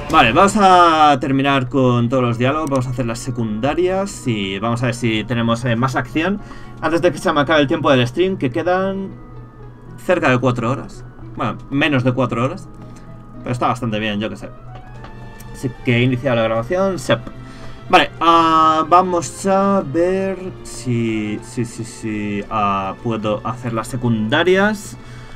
Vale, vamos a terminar con todos los diálogos. Vamos a hacer las secundarias y vamos a ver si tenemos más acción antes de que se me acabe el tiempo del stream, que quedan cerca de 4 horas. Bueno, menos de 4 horas, pero está bastante bien, yo que sé. Así que he iniciado la grabación. Sep. Vale, vamos a ver si puedo hacer las secundarias.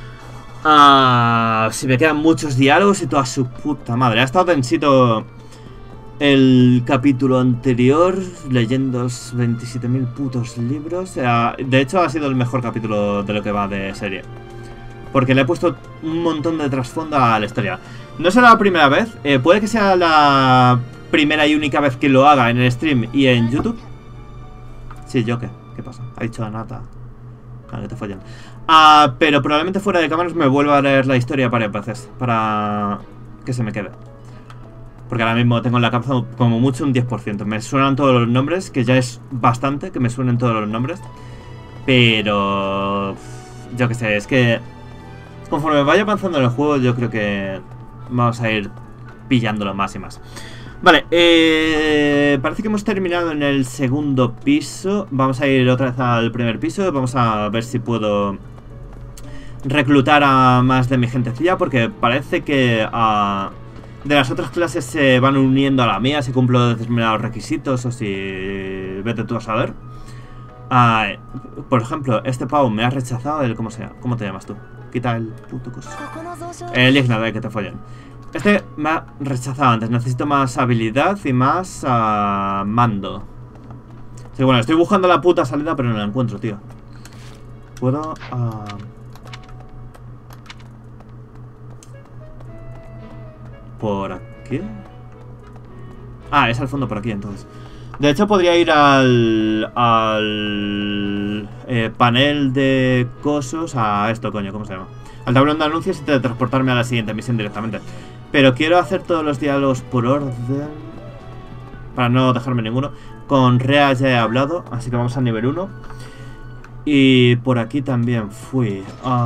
Si me quedan muchos diálogos y toda su puta madre. Ha estado tensito el capítulo anterior, leyendo 27.000 putos libros. De hecho, ha sido el mejor capítulo de lo que va de serie, porque le he puesto un montón de trasfondo a la historia. No será la primera vez, puede que sea la primera y única vez que lo haga en el stream y en YouTube. Sí, ¿yo qué? ¿Qué pasa? Ha dicho Anata. Claro, que te follan. Pero probablemente fuera de cámaras me vuelva a leer la historia varias veces para que se me quede. Porque ahora mismo tengo en la cabeza como mucho un 10%. Me suenan todos los nombres, que ya es bastante que me suenen todos los nombres. Pero yo qué sé, es que conforme vaya avanzando en el juego, yo creo que vamos a ir pillándolo más y más. Vale, parece que hemos terminado en el segundo piso. Vamos a ir otra vez al primer piso. Vamos a ver si puedo reclutar a más de mi gentecilla, porque parece que de las otras clases se van uniendo a la mía si cumplo determinados requisitos o si vete tú a saber. Por ejemplo, este pavo me ha rechazado. ¿Cómo te llamas tú? Quita el puto coso. El Ignada, que te follen. Este me ha rechazado antes. Necesito más habilidad y más mando. Sí, bueno, estoy buscando la puta salida, pero no la encuentro, tío. Puedo... ¿por aquí? Es al fondo por aquí, entonces. De hecho, podría ir al panel de cosos. A esto, coño, ¿cómo se llama? Al tablón de anuncios y teletransportarme a la siguiente misión directamente. Pero quiero hacer todos los diálogos por orden, para no dejarme ninguno. Con Rea ya he hablado, así que vamos al nivel 1. Y por aquí también fui.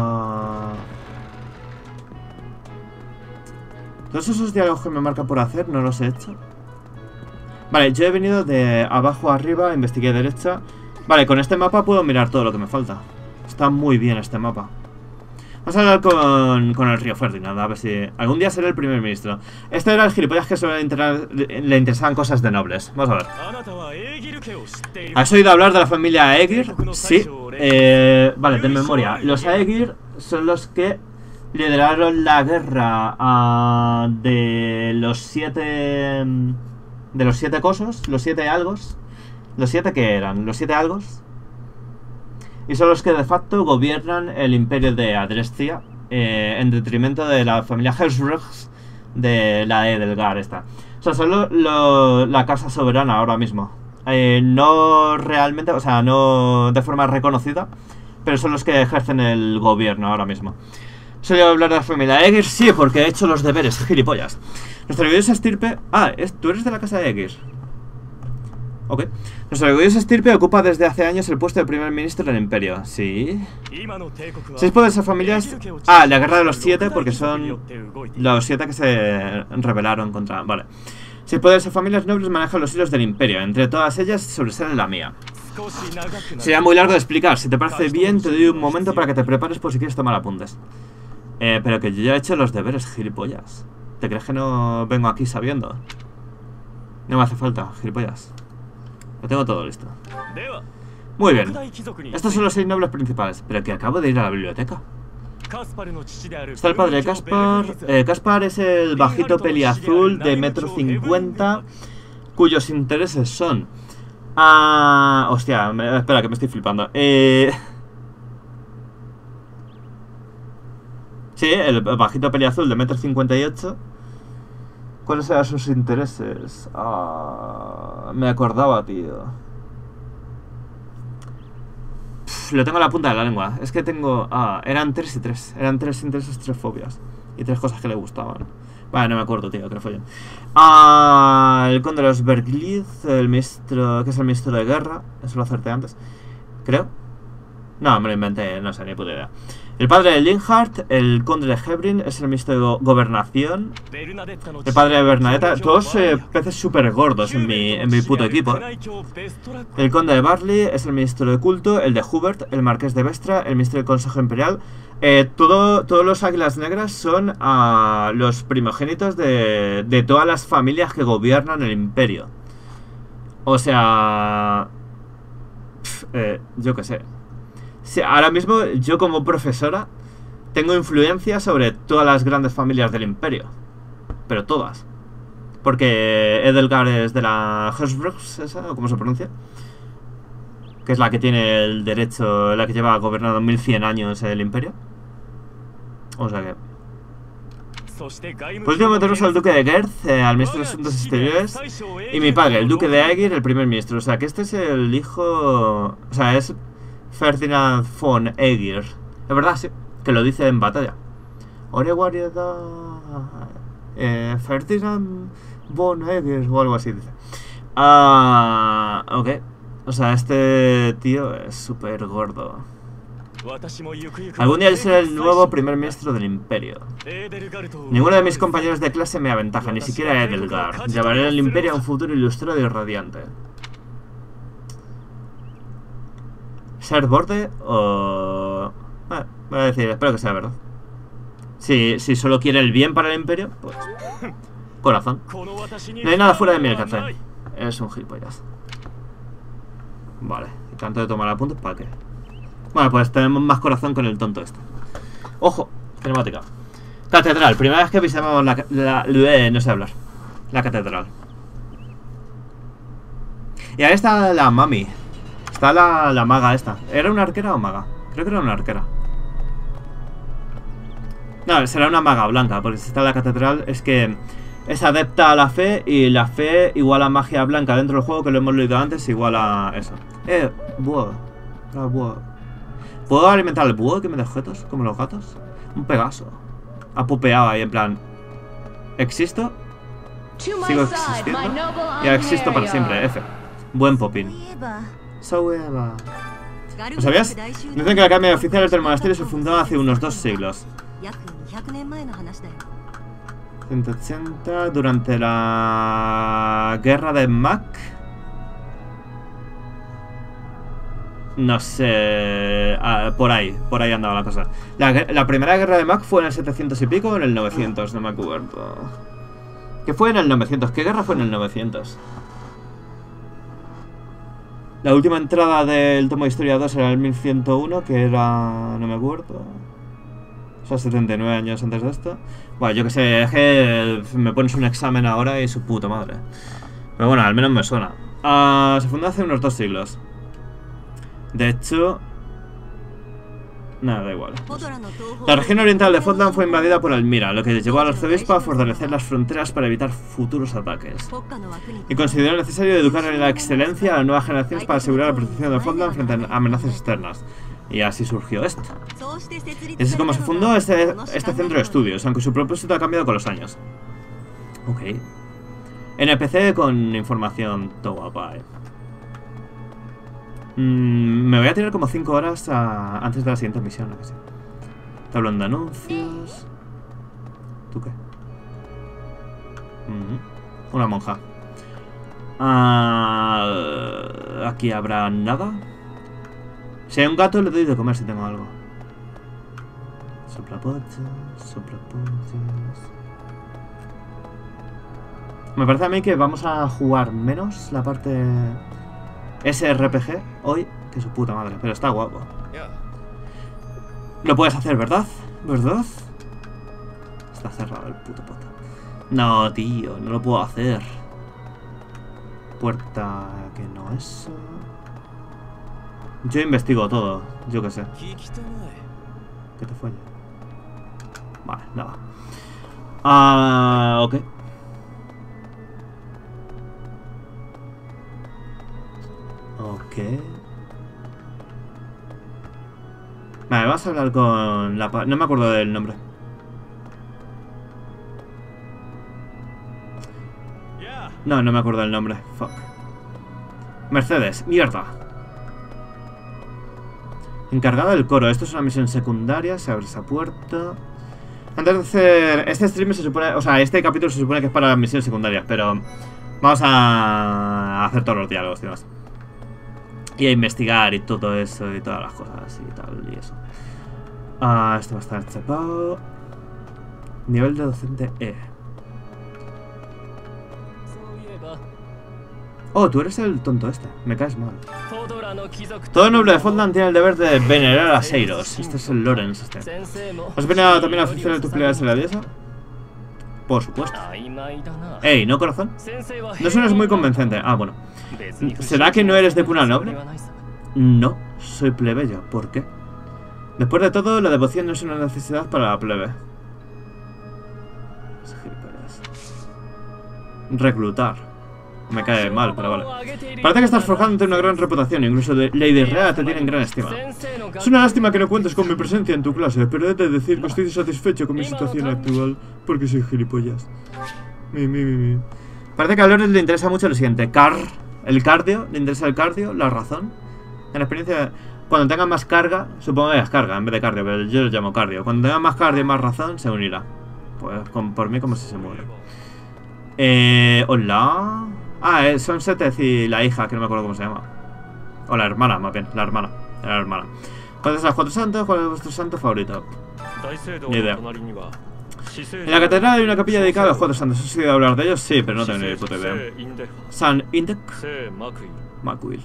Todos esos diálogos que me marca por hacer no los he hecho. Vale, yo he venido de abajo a arriba, investigué derecha. Vale, con este mapa puedo mirar todo lo que me falta. Está muy bien este mapa. Vamos a hablar con el río Ferdinand, a ver si algún día seré el primer ministro. Este era el gilipollas que solo le interesaban cosas de nobles. Vamos a ver. ¿Has oído hablar de la familia Aegir? Sí. Vale, de memoria. Los Aegir son los que lideraron la guerra de los 7... De los 7 cosos, los 7 algos. ¿Los 7 qué eran? ¿Los 7 algos? Y son los que de facto gobiernan el imperio de Adrestia, en detrimento de la familia Helsrugs de la Edelgar esta. O sea, son la casa soberana ahora mismo. No realmente, o sea, no de forma reconocida, pero son los que ejercen el gobierno ahora mismo. ¿Soy a hablar de la familia Aegir? Sí, porque he hecho los deberes, gilipollas. Nuestra orgullosa estirpe... tú eres de la casa de Aegir. Ok. Nuestra orgullosa estirpe ocupa desde hace años el puesto de primer ministro del imperio. Sí. 6 poderosas familias... la guerra de los 7, porque son los 7 que se rebelaron contra... Vale. 6 poderosas familias nobles manejan los hilos del imperio. Entre todas ellas sobresale la mía. Sería muy largo de explicar. Si te parece bien, te doy un momento para que te prepares por si quieres tomar apuntes. Pero que yo ya he hecho los deberes, gilipollas. ¿Te crees que no vengo aquí sabiendo? No me hace falta, gilipollas. Lo tengo todo listo. Muy bien. Estos son los 6 nobles principales. Pero que acabo de ir a la biblioteca. Está el padre de Caspar. Caspar es el bajito peliazul de 1,50 m, cuyos intereses son... hostia, espera que me estoy flipando. Sí, el bajito peliazul de 1,58 m. ¿Cuáles eran sus intereses? Me acordaba, tío. Lo tengo a la punta de la lengua. Es que tengo... eran 3 y 3. Eran 3 intereses, 3 fobias. Y 3 cosas que le gustaban. Vale, no me acuerdo, tío, que lo follen. El conde de los Berglid, el ministro... que es el ministro de guerra. Eso lo acerté antes, creo. No, me lo inventé, no sé, ni puta idea. El padre de Linhardt, el conde de Hebrin, es el ministro de Gobernación. El padre de Bernadetta, todos peces súper gordos en mi puto equipo. El conde de Barley es el ministro de culto, el de Hubert, el marqués de Vestra, el ministro del Consejo Imperial. Todos los águilas negras son los primogénitos de todas las familias que gobiernan el imperio. O sea... yo qué sé. Sí, ahora mismo yo como profesora tengo influencia sobre todas las grandes familias del imperio. Pero todas. Porque Edelgard es de la Hersbruchs, ¿esa? ¿O cómo se pronuncia? Que es la que tiene el derecho, la que lleva gobernado 1100 años el imperio. O sea que... Por último metemos al duque de Gerth, al ministro de Asuntos Exteriores. Y mi padre, el duque de Aegir, el primer ministro. O sea que este es el hijo... O sea, es... Ferdinand von Aegir. Es verdad, sí, que lo dice en batalla. Ferdinand von Aegir o algo así dice. Ok. O sea, este tío es súper gordo. Algún día él será el nuevo primer ministro del imperio. Ninguno de mis compañeros de clase me aventaja, ni siquiera Edelgard. Llevaré el imperio a un futuro ilustrado y radiante. ¿Ser borde o...? Voy a decir, espero que sea verdad. Si solo quiere el bien para el imperio, pues... Corazón. No hay nada fuera de mi alcance. Es un gilipollas. Vale, tanto de tomar apuntes, ¿para qué? Bueno, pues tenemos más corazón con el tonto este. Ojo, cinemática. Catedral, primera vez que visitamos no sé hablar. La catedral. Y ahí está la mami. Está la maga esta. ¿Era una arquera o maga? Creo que era una arquera. No, será una maga blanca, porque si está en la catedral es que es adepta a la fe y la fe igual a magia blanca dentro del juego, que lo hemos leído antes, igual a eso. Búho. Búho. ¿Puedo alimentar al búho que me da objetos? Como los gatos. Un Pegaso. Ha pupeado ahí en plan... ¿Existo? Sigo existiendo. Ya existo para siempre, F. Buen popín. ¿Lo sabías? Dicen que la Academia de Oficiales del Monasterio se fundó hace unos 2 siglos. 180 durante la guerra de Mac. No sé... por ahí andaba la cosa. La primera guerra de Mac fue en el 700 y pico o en el 900, no me acuerdo. ¿Qué fue en el 900? ¿Qué guerra fue en el 900? La última entrada del tomo de Historia 2 era el 1101, que era... no me acuerdo. O sea, 79 años antes de esto. Bueno, yo que sé, es que me pones un examen ahora y su puta madre. Pero bueno, al menos me suena. Se fundó hace unos 2 siglos. De hecho... Nada, da igual. La región oriental de Fotland fue invadida por Elmira, lo que llevó al arzobispo a fortalecer las fronteras para evitar futuros ataques. Y consideró necesario educar en la excelencia a las nuevas generaciones para asegurar la protección de Fotland frente a amenazas externas. Y así surgió esto. Y así es como se fundó este centro de estudios, aunque su propósito ha cambiado con los años. Ok. NPC con información guapa. Me voy a tirar como 5 horas antes de la siguiente misión, ¿no? Tablón de anuncios. ¿Tú qué? Una monja. Aquí habrá nada. Si hay un gato le doy de comer si tengo algo. Soplapollas, soplapollas. Me parece a mí que vamos a jugar menos la parte SRPG hoy que su puta madre, pero está guapo. Lo puedes hacer, ¿verdad? ¿Verdad? Está cerrado el puto pota. No, tío, no lo puedo hacer. Puerta que no es. Yo investigo todo, yo qué sé. ¿Qué te fue? Vale, nada. Ok. Ok. Vale, vamos a hablar con la... No me acuerdo del nombre. No me acuerdo del nombre. Fuck. Mercedes, mierda. Encargada del coro. Esto es una misión secundaria. Se abre esa puerta. Antes de hacer... Este stream se supone... O sea, este capítulo se supone que es para las misiones secundarias. Pero vamos a hacer todos los diálogos, tío. Y a investigar y todo eso. Y todas las cosas y tal. Y eso. Esto va a estar chapado. Nivel de docente E. Oh, tú eres el tonto este. Me caes mal. Todo noble de Fodlan tiene el deber de venerar a Seiros. Este es el Lorenz este. ¿Has venido también a ofrecerle tus plegadas a la diosa? Por supuesto. Ey, ¿no, corazón? No suenas muy convincente. Ah, bueno. ¿Será que no eres de cuna noble? No, soy plebeyo. ¿Por qué? Después de todo, la devoción no es una necesidad para la plebe. Reclutar. Me cae mal, pero vale. Parece que estás forjándote una gran reputación. Incluso Lady Rea te tiene en gran estima. Es una lástima que no cuentes con mi presencia en tu clase, pero he de decir que estoy satisfecho con mi situación actual, porque soy gilipollas. Parece que a Lorenz le interesa mucho lo siguiente. El cardio. Le interesa el cardio, la razón. En experiencia... Cuando tenga más carga, supongo que es carga en vez de cardio, pero yo lo llamo cardio. Cuando tenga más cardio y más razón, se unirá. Pues por mí como si se muere. Hola. Son Seteth y la hija, que no me acuerdo cómo se llama. O la hermana, más bien, la hermana. Era la hermana. ¿Cuáles son los 4 santos? ¿Cuál es vuestro santo favorito? Ni idea. En la catedral hay una capilla dedicada a los 4 santos. ¿Has oído hablar de ellos? Sí, pero no tengo ni puta idea. San Indek, Makuil,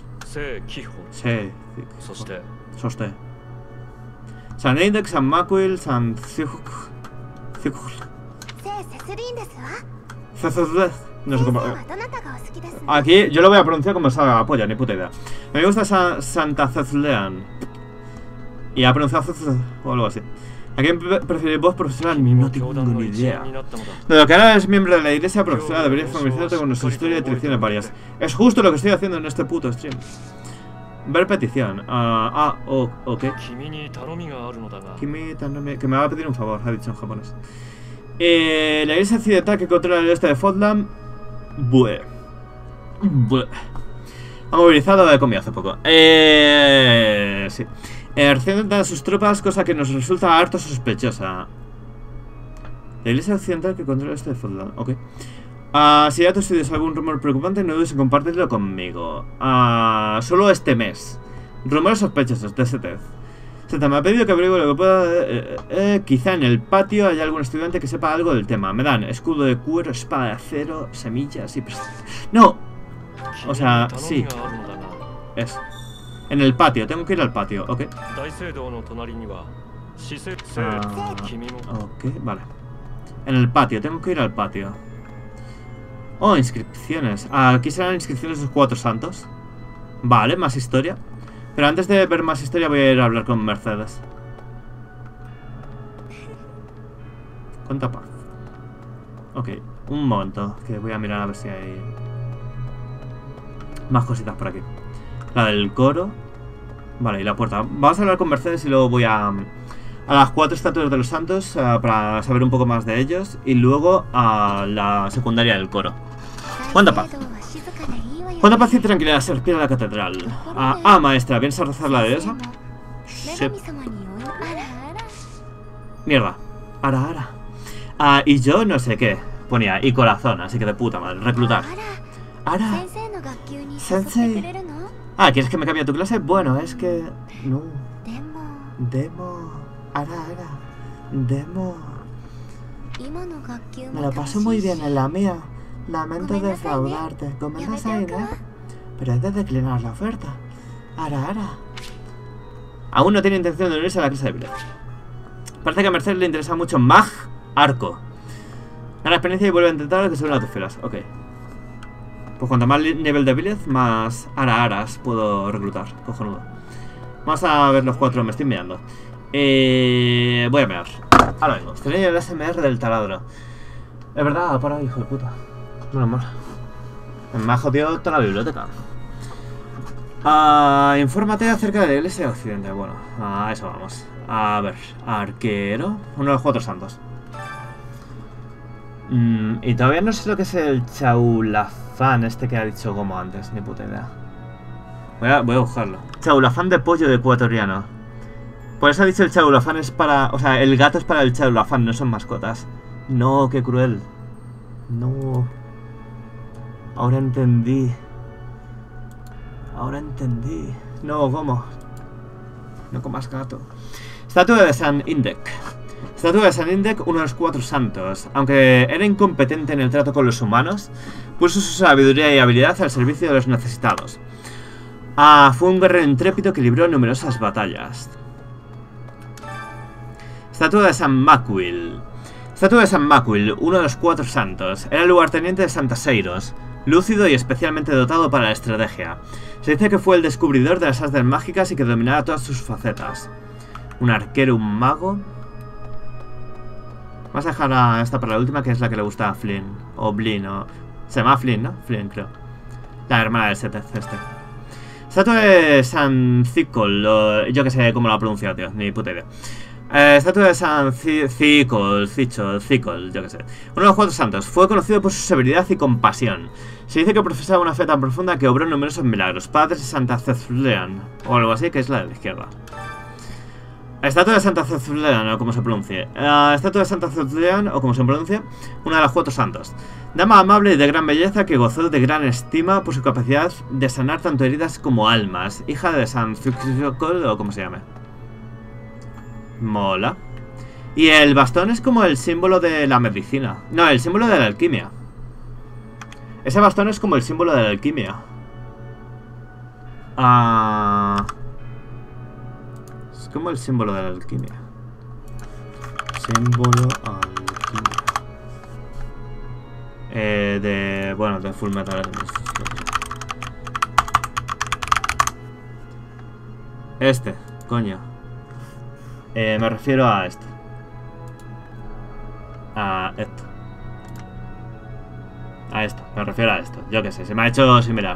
Soste, San Indek, San Makuil, San Zikul. No sé cómo. Aquí yo lo voy a pronunciar como salga la polla, ni puta idea. Me gusta Santa Ceclean. Y ha pronunciado o algo así. ¿A quién preferís vos, profesora? No tengo ni idea. De lo que ahora es miembro de la iglesia, profesora, deberías familiarizarte con nuestra historia y tradiciones varias. Es justo lo que estoy haciendo en este puto stream. Ver petición. Ok. Que me va a pedir un favor, ha dicho en japonés. La iglesia occidental que controla el este de Fodlan. Ha movilizado de comida hace poco. Sí. Recientemente a sus tropas, cosa que nos resulta harto sospechosa. La iglesia occidental que controla el este de Fodlan. Ok. Si ya tú estudias algún rumor preocupante, no dudes en compartirlo conmigo. Solo este mes. Rumores sospechosos de Seteth. Seteth me ha pedido que averigüe lo que pueda. Quizá en el patio haya algún estudiante que sepa algo del tema. Me dan escudo de cuero, espada de acero, semillas y... ¡No! O sea, sí. Eso. En el patio, tengo que ir al patio, ok. Ok, vale. En el patio, tengo que ir al patio. Oh, inscripciones. Aquí serán inscripciones de los 4 santos. Vale, más historia. Pero antes de ver más historia voy a ir a hablar con Mercedes. Cuánta paz. Ok, un momento, que voy a mirar a ver si hay más cositas por aquí. La del coro. Vale, y la puerta. Vamos a hablar con Mercedes y luego voy a las 4 estatuas de los santos para saber un poco más de ellos. Y luego a la secundaria del coro. ¿Cuánta paz? ¿Cuánta paz y tranquilidad se respira en la catedral? Maestra, ¿vienes a rezar la diosa? Sí. Mierda. Y yo no sé qué. Ponía, y corazón, así que de puta madre. Reclutar. Ara. Sensei. ¿Quieres que me cambie a tu clase? Bueno, es que... No. Demo. Demo. Me lo paso muy bien en la mía. Lamento defraudarte. ¿Comentas ahí, no? Pero he de declinar la oferta. Ara. Aún no tiene intención de unirse a la clase de Bileth. Parece que a Mercedes le interesa mucho Mag Arco. Gana experiencia y vuelve a intentar que se una a tus filas. Ok. Pues cuanto más nivel de Bileth, más aras puedo reclutar. Cojonudo. Vamos a ver los 4. Me estoy mirando. Voy a mirar. Ahora vengo. Tenía el SMR del taladro. Es verdad, para hijo de puta. Menos mal. Me ha jodido toda la biblioteca. Infórmate acerca de la iglesia occidente. Bueno, a eso vamos. A ver, arquero. Uno de los 4 santos. Y todavía no sé lo que es el chaulafán este que ha dicho como antes. Ni puta idea. Voy a buscarlo. Chaulafán de pollo ecuatoriano. Por eso ha dicho el chaulafán es para... O sea, el gato es para el chaulafán, no son mascotas. No, qué cruel. No. Ahora entendí. Ahora entendí. No, ¿cómo? No comas gato. Estatua de San Indec. Estatua de San Indec, uno de los 4 santos. Aunque era incompetente en el trato con los humanos, puso su sabiduría y habilidad al servicio de los necesitados. Fue un guerrero intrépido que libró numerosas batallas. Estatua de San Macuil. Estatua de San Macuil, uno de los 4 santos. Era el lugarteniente de Santa Seiros, lúcido y especialmente dotado para la estrategia. Se dice que fue el descubridor de las artes mágicas y que dominaba todas sus facetas. Un arquero, un mago. Vamos a dejar a esta para la última, que es la que le gusta a Flynn. O Blin, o... Se llama Flynn, ¿no? Flynn, creo. La hermana del Setez, este. Estatua de San Cicol, o... yo que sé cómo lo ha pronunciado, tío. Ni puta idea. Estatua de San Cicol, yo que sé. Uno de los 4 santos. Fue conocido por su severidad y compasión. Se dice que profesaba una fe tan profunda que obró numerosos milagros. Padre de Santa Cecilian, o algo así, que es la de la izquierda. Estatua de Santa Cecilian, o como se pronuncie. Estatua de Santa Cecilian, o como se pronuncie, una de los 4 santos. Dama amable y de gran belleza que gozó de gran estima por su capacidad de sanar tanto heridas como almas. Hija de San Cicol, o como se llame. Mola. Y el bastón es como el símbolo de la medicina. No, el símbolo de la alquimia. Ese bastón es como el símbolo de la alquimia. Es como el símbolo de la alquimia. Símbolo alquimia. Bueno, de Full Metal. Este, coño. Me refiero a esto. A esto. A esto, me refiero a esto. Yo qué sé, se me ha hecho similar.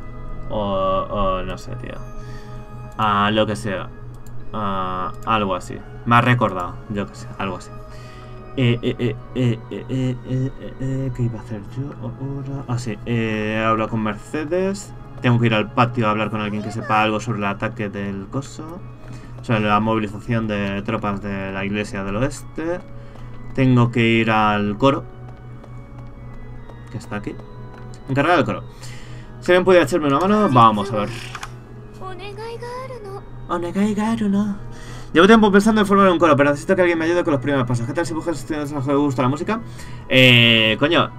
O no sé, tío. A lo que sea. Algo así. Me ha recordado, yo qué sé, algo así. ¿Qué iba a hacer yo ahora? Ah, sí, he hablado con Mercedes. Tengo que ir al patio a hablar con alguien que sepa algo sobre el ataque del coso. Sobre la movilización de tropas de la Iglesia del Oeste. Tengo que ir al coro, que está aquí. Encargar el coro. Si alguien puede echarme una mano, vamos a ver. Llevo tiempo pensando en formar un coro, pero necesito que alguien me ayude con los primeros pasos. ¿Qué tal si buscas estudiantes a los que les gusta la música? Coño,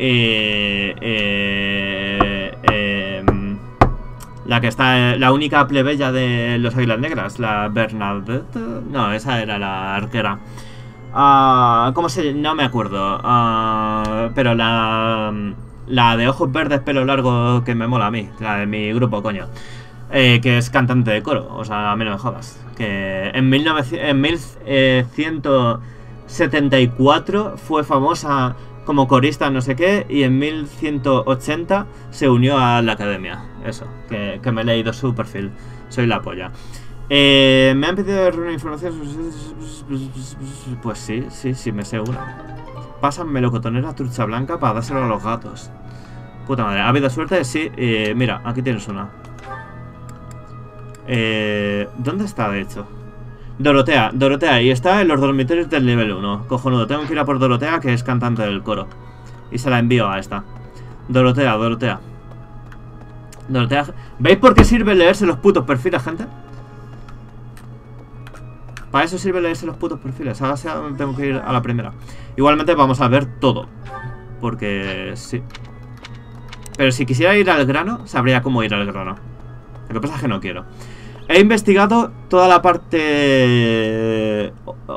la que está, la única plebeya de los Águilas Negras, la Bernadette. No, esa era la arquera. ¿Cómo se...? No me acuerdo. Pero la de ojos verdes, pelo largo, que me mola a mí. La de mi grupo, coño. Que es cantante de coro. O sea, a mí no me jodas. Que en 1174 fue famosa como corista no sé qué. Y en 1180 se unió a la academia. Eso, que me he leído su perfil. Soy la polla. Me han pedido reunir información. Pues sí, me sé una. Pásamelo cotonera trucha blanca para dárselo a los gatos. Puta madre, ¿ha habido suerte? Sí, mira, aquí tienes una. ¿Dónde está, de hecho? Dorotea, y está en los dormitorios del nivel 1. Cojonudo, tengo que ir a por Dorotea, que es cantante del coro. Y se la envío a esta. Dorotea. ¿Veis por qué sirve leerse los putos perfiles, gente? Para eso sirve leerse los putos perfiles. Ahora tengo que ir a la primera. Igualmente vamos a ver todo, porque sí. Pero si quisiera ir al grano, sabría cómo ir al grano. Lo que pasa es que no quiero. He investigado toda la parte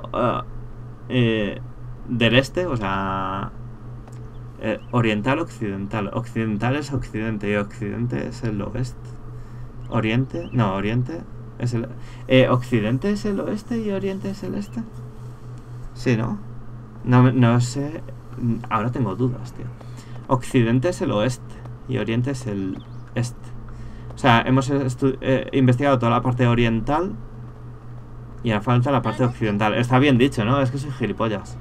del este, o sea, oriental, occidental. Occidental es occidente y occidente es el oeste. Oriente, no, oriente es el... occidente es el oeste y oriente es el este. Sí, ¿no? No sé. Ahora tengo dudas, tío. Occidente es el oeste y oriente es el este. O sea, hemos investigado toda la parte oriental y ahora falta la parte occidental. Está bien dicho, ¿no? Es que soy gilipollas.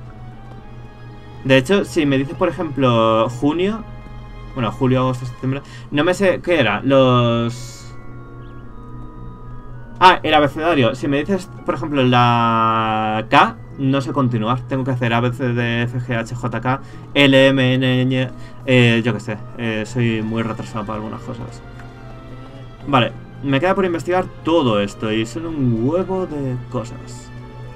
De hecho, si me dices, por ejemplo, junio... Bueno, julio, agosto, septiembre... No me sé... ¿Qué era? Ah, el abecedario. Si me dices, por ejemplo, la K, no sé continuar. Tengo que hacer A, B, C, D, F, G, H, J, K, L, M, N, Ñ... yo qué sé. Soy muy retrasado para algunas cosas. Vale. Me queda por investigar todo esto y son un huevo de cosas.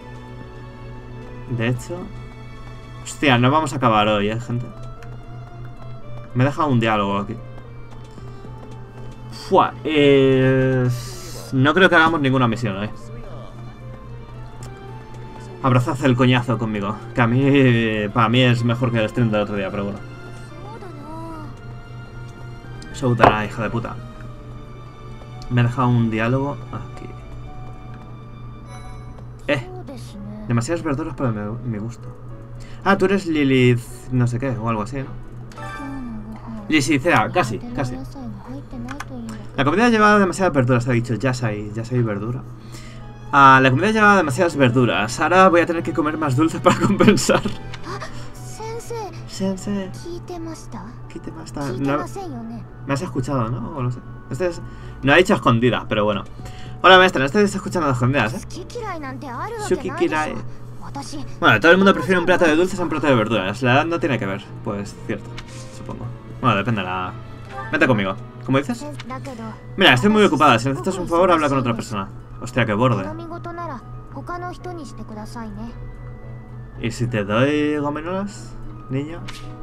De hecho... Hostia, no vamos a acabar hoy, gente. Me he dejado un diálogo aquí. Fua, no creo que hagamos ninguna misión hoy. Abrazad el coñazo conmigo. Que a mí... Para mí es mejor que el stream del otro día, pero bueno. Soutana, hija de puta. Me he dejado un diálogo aquí. Demasiadas verduras para mi gusto. Ah, tú eres Lilith... no sé qué, o algo así, ¿no? Lisicea, casi, casi. La comida llevaba demasiadas verduras, ha dicho Yasai verdura. La comida llevaba demasiadas verduras. Ahora voy a tener que comer más dulces para compensar. Sensei. No, me has escuchado, ¿no? O no sé. No ha dicho escondidas, pero bueno. Hola, maestra, no estáis escuchando las escondidas, Suki Kirai. Bueno, todo el mundo prefiere un plato de dulces a un plato de verduras. La edad no tiene que ver. Pues cierto, supongo. Bueno, depende de la... Vete conmigo. ¿Cómo dices? Mira, estoy muy ocupada. Si necesitas un favor, habla con otra persona. Hostia, qué borde. ¿Y si te doy gominolas, niño?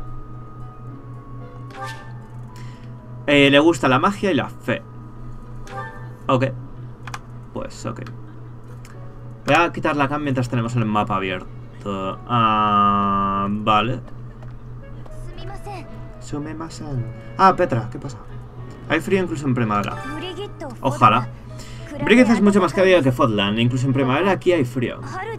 Le gusta la magia y la fe. Ok. Pues ok. Voy a quitar la cam mientras tenemos el mapa abierto. Vale. Sumimasen. Ah, Petra, ¿qué pasa? Hay frío incluso en primavera. Ojalá. Brigitte es mucho más cálida que Fodlan. Incluso en primavera aquí hay frío.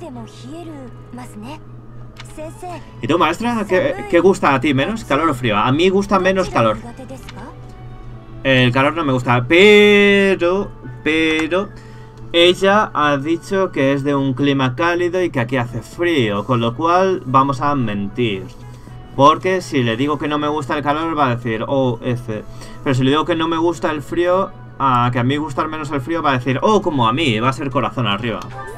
¿Y tú, maestra? ¿Qué gusta a ti? ¿Menos calor o frío? A mí gusta menos calor. El calor no me gusta. Pero... ella ha dicho que es de un clima cálido y que aquí hace frío. Con lo cual vamos a mentir. Porque si le digo que no me gusta el calor va a decir, oh, F. Pero si le digo que no me gusta el frío, que a mí gustar menos el frío, va a decir, oh, como a mí, va a ser corazón arriba.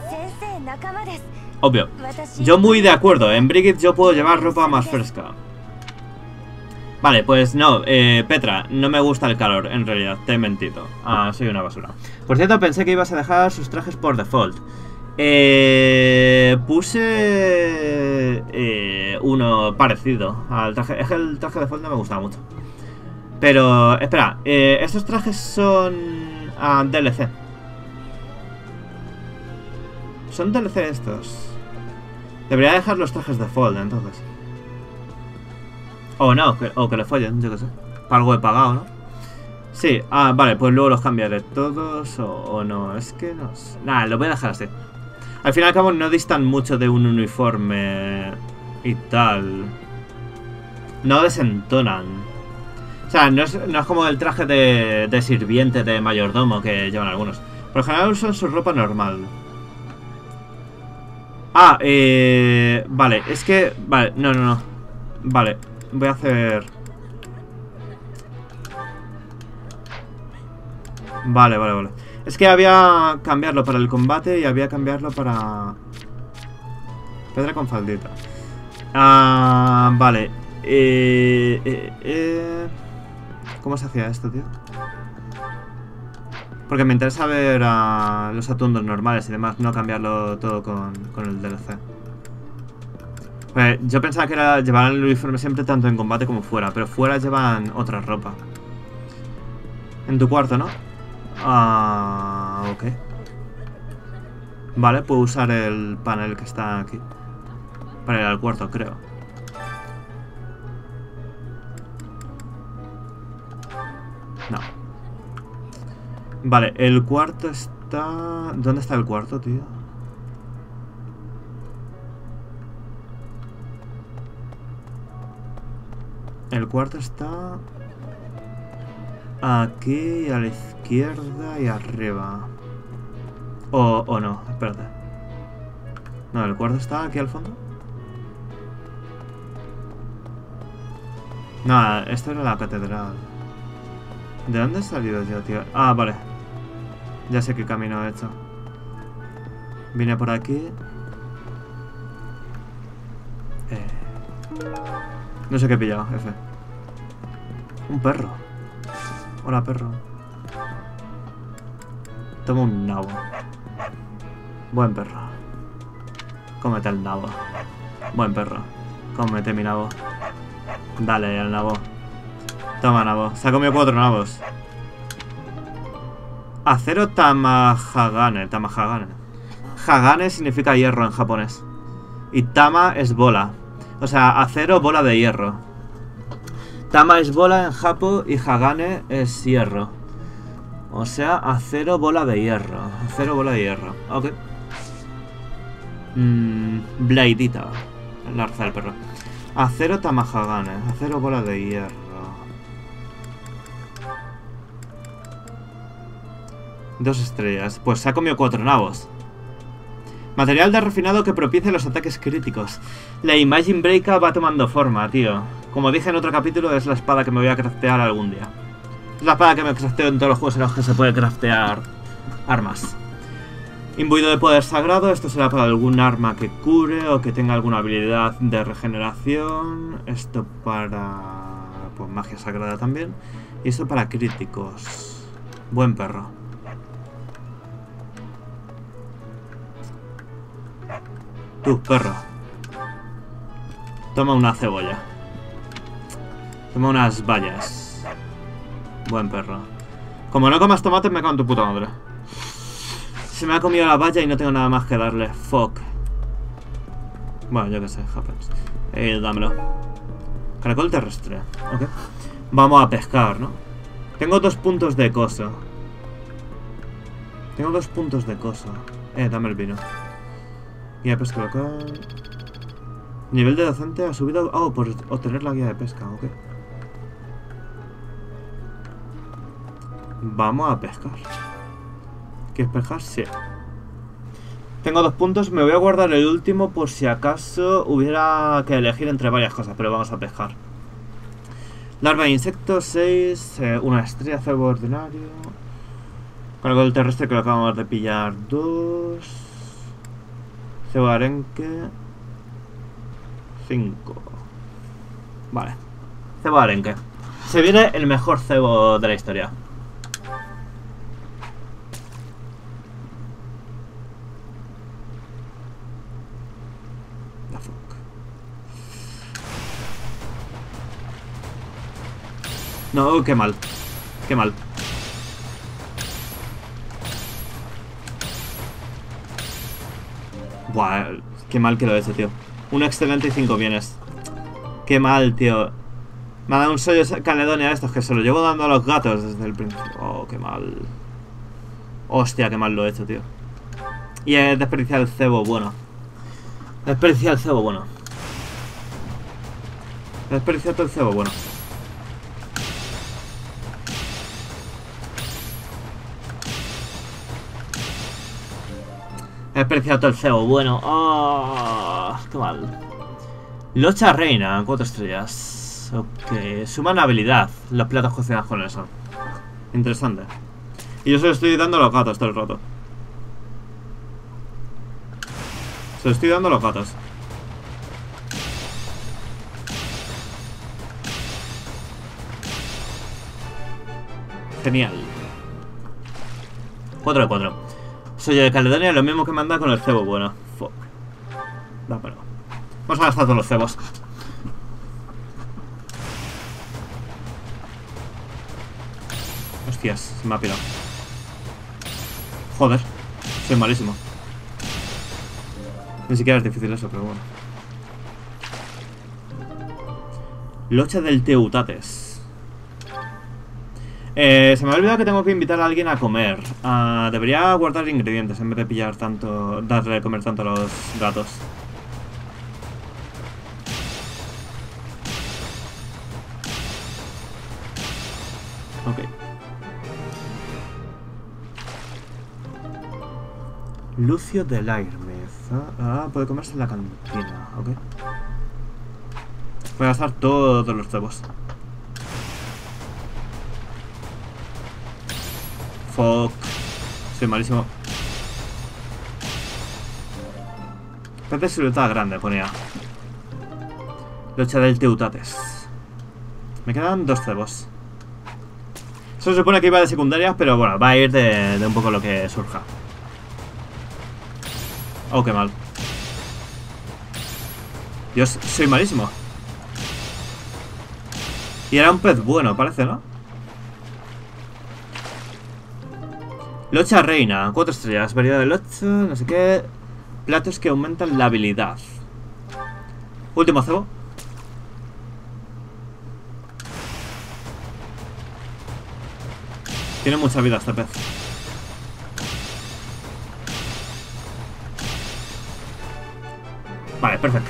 Obvio. Yo muy de acuerdo, en Brigitte yo puedo llevar ropa más fresca. Vale, pues no, Petra, no me gusta el calor, en realidad, te he mentido. Soy una basura. Por cierto, pensé que ibas a dejar sus trajes por default. Puse uno parecido al traje. Es que el traje de default no me gustaba mucho. Pero, espera, estos trajes son DLC. Son DLC estos. Debería dejar los trajes de default, entonces. O no, o que le follen, yo qué sé. Para algo he pagado, ¿no? Sí, vale, pues luego los cambiaré todos o no. Es que no sé. Nada, lo voy a dejar así. Al fin y al cabo no distan mucho de un uniforme y tal. No desentonan. O sea, no es como el traje de sirviente, de mayordomo que llevan algunos. Por lo general usan su ropa normal. Vale, es que... Vale, no. Vale, voy a hacer... Vale. Es que había cambiarlo para el combate y había cambiarlo para... Pedra con faldita. Vale. ¿Cómo se hacía esto, tío? Porque me interesa ver los atuendos normales y demás, no cambiarlo todo con el DLC. Pues yo pensaba que llevaban el uniforme siempre tanto en combate como fuera, pero fuera llevan otra ropa. En tu cuarto, ¿no? Ok. Vale, puedo usar el panel que está aquí para ir al cuarto, creo. No. Vale, el cuarto está... ¿Dónde está el cuarto, tío? El cuarto está... aquí, a la izquierda y arriba. O no, espérate. No, el cuarto está aquí al fondo. No, esto era la catedral. ¿De dónde he salido yo, tío? Vale. Ya sé qué camino he hecho. Vine por aquí. No sé qué he pillado, F. Un perro. Hola, perro. Toma un nabo. Buen perro. Cómete el nabo. Buen perro. Cómete mi nabo. Dale al nabo. Toma nabo. Se ha comido 4 nabos. Acero Tamahagane. Tamahagane. Hagane significa hierro en japonés. Y Tama es bola. O sea, acero, bola de hierro. Tama es bola en Japo y Hagane es hierro. O sea, acero, bola de hierro. Acero, bola de hierro. Ok. Bladeita. La raza del perro. Acero Tamahagane. Acero, bola de hierro. 2 estrellas. Pues se ha comido 4 nabos. Material de refinado que propicia los ataques críticos. La Imagine Breaker va tomando forma, tío. Como dije en otro capítulo, es la espada que me voy a craftear algún día. Es la espada que me crafteo en todos los juegos en los que se puede craftear armas. Imbuido de poder sagrado. Esto será para algún arma que cure o que tenga alguna habilidad de regeneración. Esto para... pues magia sagrada también. Y esto para críticos. Buen perro. Tú, perro. Toma una cebolla. Toma unas bayas. Buen perro. Como no comas tomates, me cago en tu puta madre. Se me ha comido la valla y no tengo nada más que darle. Fuck. Bueno, yo qué sé, happens. Dámelo. Caracol terrestre. Ok. Vamos a pescar, ¿no? Tengo 2 puntos de coso. Tengo 2 puntos de coso. Dame el vino. Guía de pesca local. Nivel de docente ha subido. Oh, por obtener la guía de pesca, ok. Vamos a pescar. ¿Quieres pescar? Sí. Tengo 2 puntos, me voy a guardar el último por si acaso hubiera que elegir entre varias cosas, pero vamos a pescar. Larva de insectos, 6. Una estrella, cebo ordinario. Caracol terrestre que lo acabamos de pillar, 2. Cebo arenque 5. Vale. Cebo arenque. Se viene el mejor cebo de la historia. The fuck. No, qué mal. Qué mal. Buah, qué mal que lo he hecho, tío. Un excelente y 5 bienes. Qué mal, tío. Me ha dado un sello Caledonia de estos que se lo llevo dando a los gatos desde el principio. Oh, qué mal. Hostia, qué mal lo he hecho, tío. Y he desperdiciado el cebo bueno. He desperdiciado el cebo bueno. He desperdiciado todo el cebo bueno. He desperdiciado todo el cebo bueno. Oh, qué mal. Locha reina, 4 estrellas. Ok, suman habilidad los platos cocinados con eso. Interesante. Y yo se lo estoy dando a los gatos todo el rato. Se lo estoy dando a los gatos. Genial. 4 de 4. Soy de Caledonia, lo mismo que me anda con el cebo bueno. Fuck. Dámelo. Vamos a gastar todos los cebos. Hostias, se me ha pirado. Joder, soy malísimo. Ni siquiera es difícil eso, pero bueno. Locha del Teutates. Se me ha olvidado que tengo que invitar a alguien a comer. Debería guardar ingredientes en vez de pillar tanto, darle de comer tanto a los gatos. Ok. Lucio del Airmez. Puede comerse en la cantina. Ok. Voy a gastar todos los cebos. Fuck. soy malísimo. Pez de silueta grande, ponía. Lucha del Teutates. Me quedan 2 cebos. Eso se supone que iba de secundarias, pero bueno, va a ir de un poco lo que surja. Oh, qué mal. Dios, soy malísimo. Y era un pez bueno, parece, ¿no? Locha reina, 4 estrellas. Variedad de locha, no sé qué. Platos que aumentan la habilidad. Último cebo. Tiene mucha vida este pez. Vale, perfecto.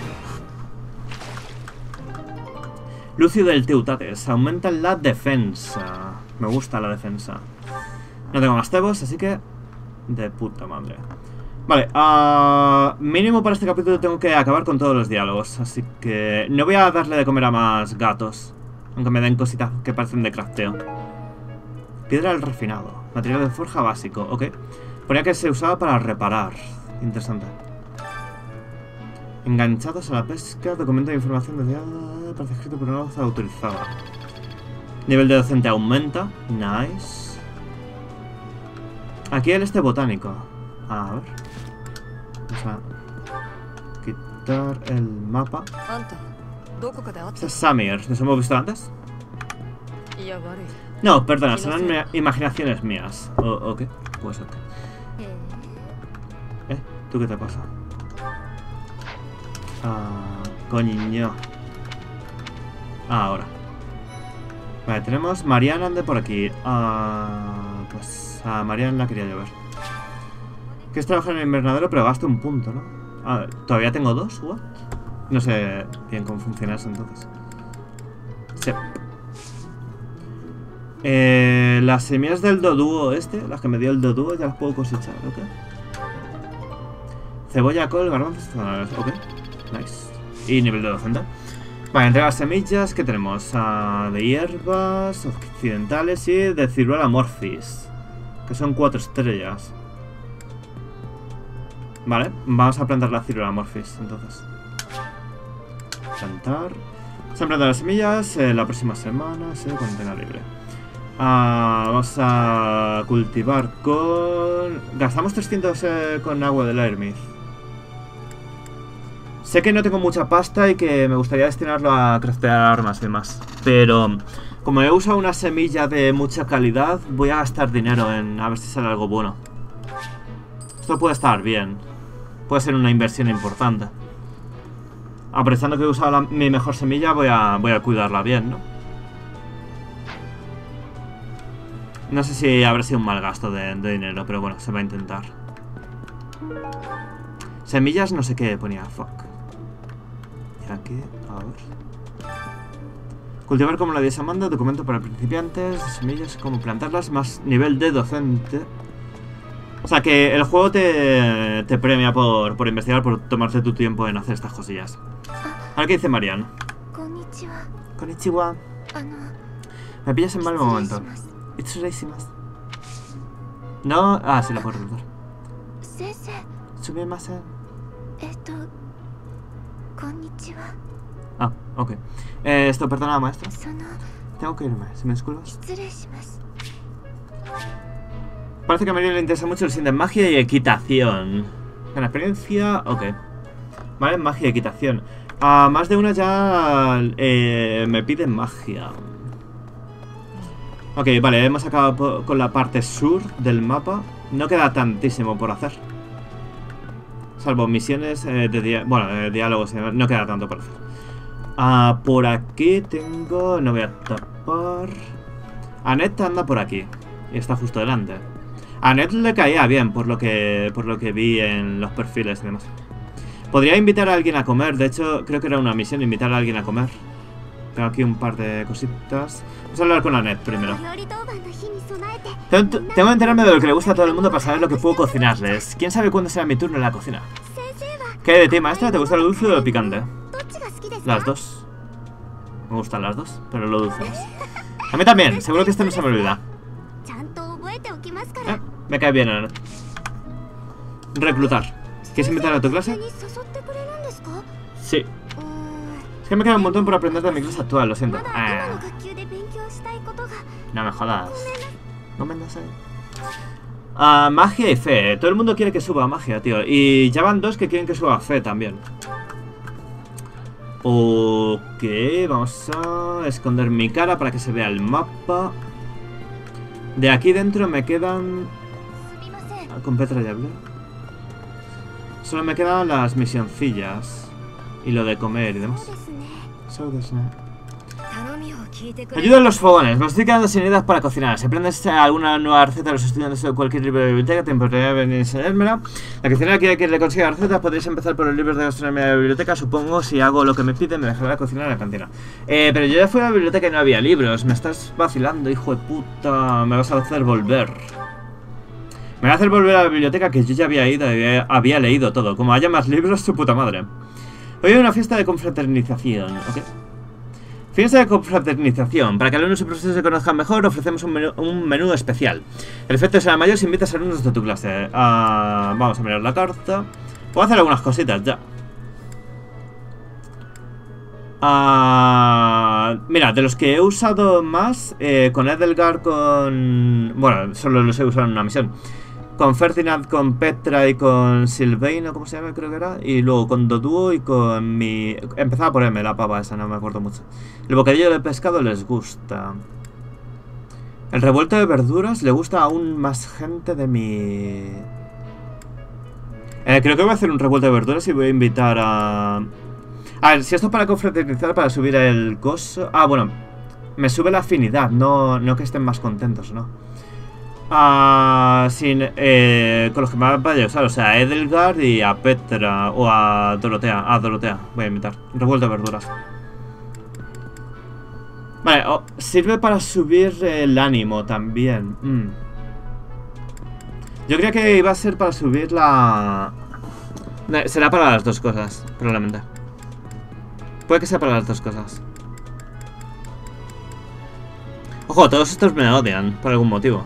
Lucio del Teutates. Aumenta la defensa. Me gusta la defensa. No tengo más cebos, así que... De puta madre. Vale, mínimo para este capítulo tengo que acabar con todos los diálogos. Así que... No voy a darle de comer a más gatos. Aunque me den cositas que parecen de crafteo. Piedra del refinado. Material de forja básico, ok. Ponía que se usaba para reparar. Interesante. Enganchados a la pesca. Documento de información detallada. Parece escrito por una voz autorizada. Nivel de docente aumenta. Nice. Aquí el botánico. A ver. Vamos a quitar el mapa. Este es Samir. ¿Nos hemos visto antes? No, perdona, son imaginaciones mías. ¿O qué? Pues ok. ¿Tú qué te pasa? Coño. Ahora. Vale, tenemos Mariana ande por aquí. Pues a Mariana la quería llover. Que es trabajar en el invernadero, pero gasto un punto, ¿no? ¿Todavía tengo 2? ¿What? No sé bien cómo funciona eso entonces. Sí. Las semillas del Dodúo las que me dio el Dodúo, ya las puedo cosechar, ¿ok? Cebolla, col, garbanzos, ok. Nice. Y nivel de docente. Vale, entregar semillas, ¿qué tenemos? De hierbas occidentales y de ciruela morphis, que son 4 estrellas. Vale, vamos a plantar la ciruela morphis, entonces. Plantar. Se han plantado las semillas la próxima semana, cuando tenga libre. Vamos a cultivar con... Gastamos 300 con agua del Airmith. Sé que no tengo mucha pasta y que me gustaría destinarlo a craftear armas y demás. Pero como he usado una semilla de mucha calidad, voy a gastar dinero en a ver si sale algo bueno. Esto puede estar bien. Puede ser una inversión importante. Aprovechando que he usado mi mejor semilla, voy a cuidarla bien, ¿no? No sé si habrá sido un mal gasto de dinero, pero bueno, se va a intentar. Semillas no sé qué ponía, fuck. Y aquí, a ver. Cultivar como la diosa manda, documento para principiantes, semillas, cómo plantarlas, más nivel de docente. O sea que el juego te premia por investigar, por tomarte tu tiempo en hacer estas cosillas. A ver qué dice Marian. Konnichiwa. Me pillas en mal momento. No, sí la puedo recordar. Sumimasen. Ok. Esto, perdona, maestra. Tengo que irme, si me disculpas. Parece que a María le interesa mucho el sin de magia y equitación. Gana experiencia, ok. Vale, magia y equitación. Más de una ya me pide magia. Ok, vale, hemos acabado con la parte sur del mapa. No queda tantísimo por hacer. Salvo misiones de diálogos y demás. No queda tanto por hacer. Por aquí tengo... No voy a tapar... Annette anda por aquí. Y está justo delante. A Annette le caía bien, por lo que vi en los perfiles y demás. Podría invitar a alguien a comer. De hecho, creo que era una misión invitar a alguien a comer. Tengo aquí un par de cositas. Vamos a hablar con Annette primero. Tengo que enterarme de lo que le gusta a todo el mundo para saber lo que puedo cocinarles. ¿Quién sabe cuándo será mi turno en la cocina? ¿Qué hay de ti, maestra? ¿Te gusta lo dulce o lo picante? Las dos. Me gustan las dos, pero lo dulce más. A mí también. Seguro que esto no se me olvida. Me cae bien, Annette. Reclutar. ¿Quieres invitar a tu clase? Sí. Es que me queda un montón por aprender de mi clase actual, lo siento. No me jodas. No me das magia y fe. Todo el mundo quiere que suba magia, tío. Y ya van 2 que quieren que suba fe también. Ok, vamos a esconder mi cara para que se vea el mapa. De aquí dentro me quedan... Con Petra ya hablé. Solo me quedan las misioncillas. Y lo de comer y demás. Ayuda en los fogones. Me estoy quedando sin ideas para cocinar. Si aprendes alguna nueva receta de los estudiantes de cualquier libro de biblioteca, te importaría venir a enseñármela. La cocinera quiere que le consiga recetas. Podéis empezar por los libros de gastronomía de la biblioteca. Supongo, si hago lo que me piden, me dejará cocinar en la cantina. Pero yo ya fui a la biblioteca y no había libros. Me estás vacilando, hijo de puta. Me vas a hacer volver. Me va a hacer volver a la biblioteca que yo ya había ido y había leído todo. Como haya más libros, su puta madre. Hoy hay una fiesta de confraternización, ¿ok? Fiesta de confraternización. Para que alumnos y profesores se conozcan mejor, ofrecemos un menú especial. El efecto será mayor si invitas a alumnos de tu clase. Vamos a mirar la carta. Puedo hacer algunas cositas ya. Mira, de los que he usado más, con Edelgard, bueno, solo los he usado en una misión. Con Ferdinand, con Petra y con Sylvain, o como se llama, creo que era. Y luego con Doduo y con mi... Empezaba por M, la pava esa, no me acuerdo mucho. El bocadillo de pescado les gusta. El revuelto de verduras le gusta a aún más gente de mi... creo que voy a hacer un revuelto de verduras y voy a invitar a... A ver, si esto es para confraternizar, para subir el coso... bueno, me sube la afinidad, no que estén más contentos, ¿no? Con los que más vaya a usar, o sea, a Edelgard y a Petra o a Dorotea. A Dorotea voy a invitar. Revuelto de verduras. Vale, sirve para subir el ánimo también. Yo creía que iba a ser para subir la... Será para las dos cosas, probablemente. Puede que sea para las dos cosas. Ojo, todos estos me odian por algún motivo.